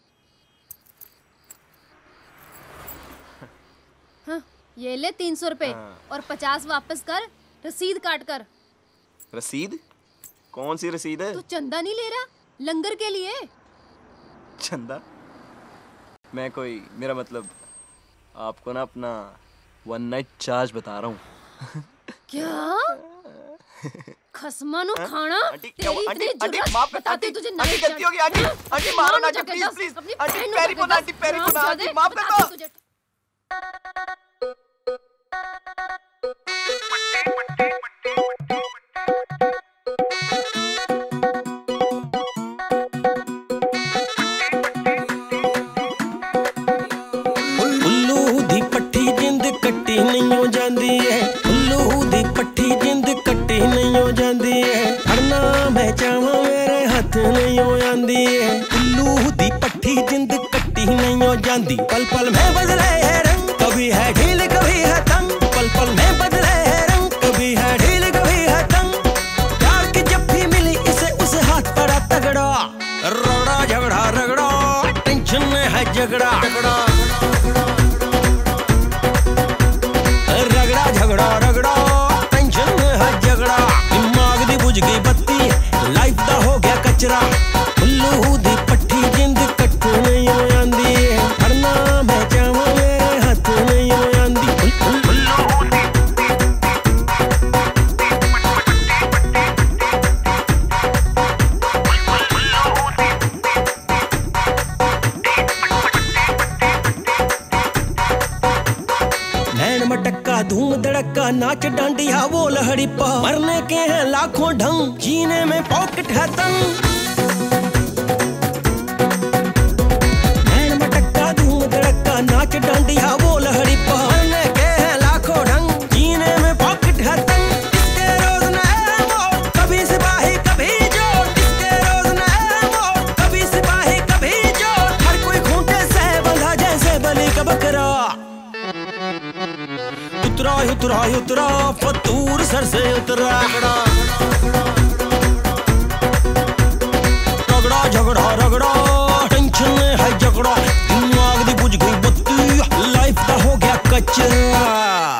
हाँ, ये ले 300 रुपए और 50 वापस कर, रसीद काट कर। रसीद? कौन सी रसीद है? तू चंदा नहीं ले रहा लंगर के लिए? चंदा? मैं कोई, मेरा मतलब आपको ना अपना 1 नाइट चार्ज बता रहा हूँ। क्या? खसमानु खाना? तेरी आंटी, इतनी आंटी, जुर्रत माफ कर, बताते आंटी, तुझे आंटी गलती हो गई, आंटी, आंटी मारो ना, आंटी प्लीज प्लीज, आंटी पैरी पोना, आंटी पैरी पोना, आंटी माफ कर दो। उल्लू दी पट्टी जिंद कट्टी नहीं हो जाती है। उल्लू दी पट्टी जिंद कट्टी नहीं हो जाती है। फड़ना मैं चाहवा मेरे हाथ नहीं हो जाती है। उल्लू दी पट्टी जिंद कट्टी नहीं हो जाती। पल पल में बदले है रंग, कभी है ढील कभी है तंग। पल पल में बदले है रंग, कभी है ढील कभी है तंग। प्यार की जब भी मिली इसे उसे हाथ पड़ा तगड़ा। रगड़ा झगड़ा रगड़ा, टेंशन में है झगड़ा झगड़ा। रगड़ा झगड़ा रगड़ा, टेंशन में है झगड़ा। दिमाग दी बुझ गई बत्ती, लाइफ दा हो गया कचरा। उल्लू दी पट्टी जिंद कट नहीं हो जाती है। फड़ना मैं चाहवा मेरे हाथ नहीं हो जाती। नैन मटक्का धूम धड़क्का, नाच डांडिया वो लहड़ी पा। मरने के हैं लाखों ढंग, जीने में पॉकेट है तंग। नैन मटक्का धूम धड़क्का, नाच डांडिया वो लहड़ी पा। मरने के हैं लाखों ढंग, जीने में पॉकेट है तंग। इसके रोज नए मोड़, कभी सिपाही कभी जोड़। इसके रोज नए मोड़, कभी सिपाही कभी जोड़। हर कोई खूंटे से बंधा जैसे बलि का बकरा। उतरा उतरा उतरा, फतूर सर से उतरा। रगड़ा झगड़ा रगड़ा, टेंशन में है झगड़ा। दिमाग दी बुझ गई बत्ती, लाइफ का हो गया कचरा।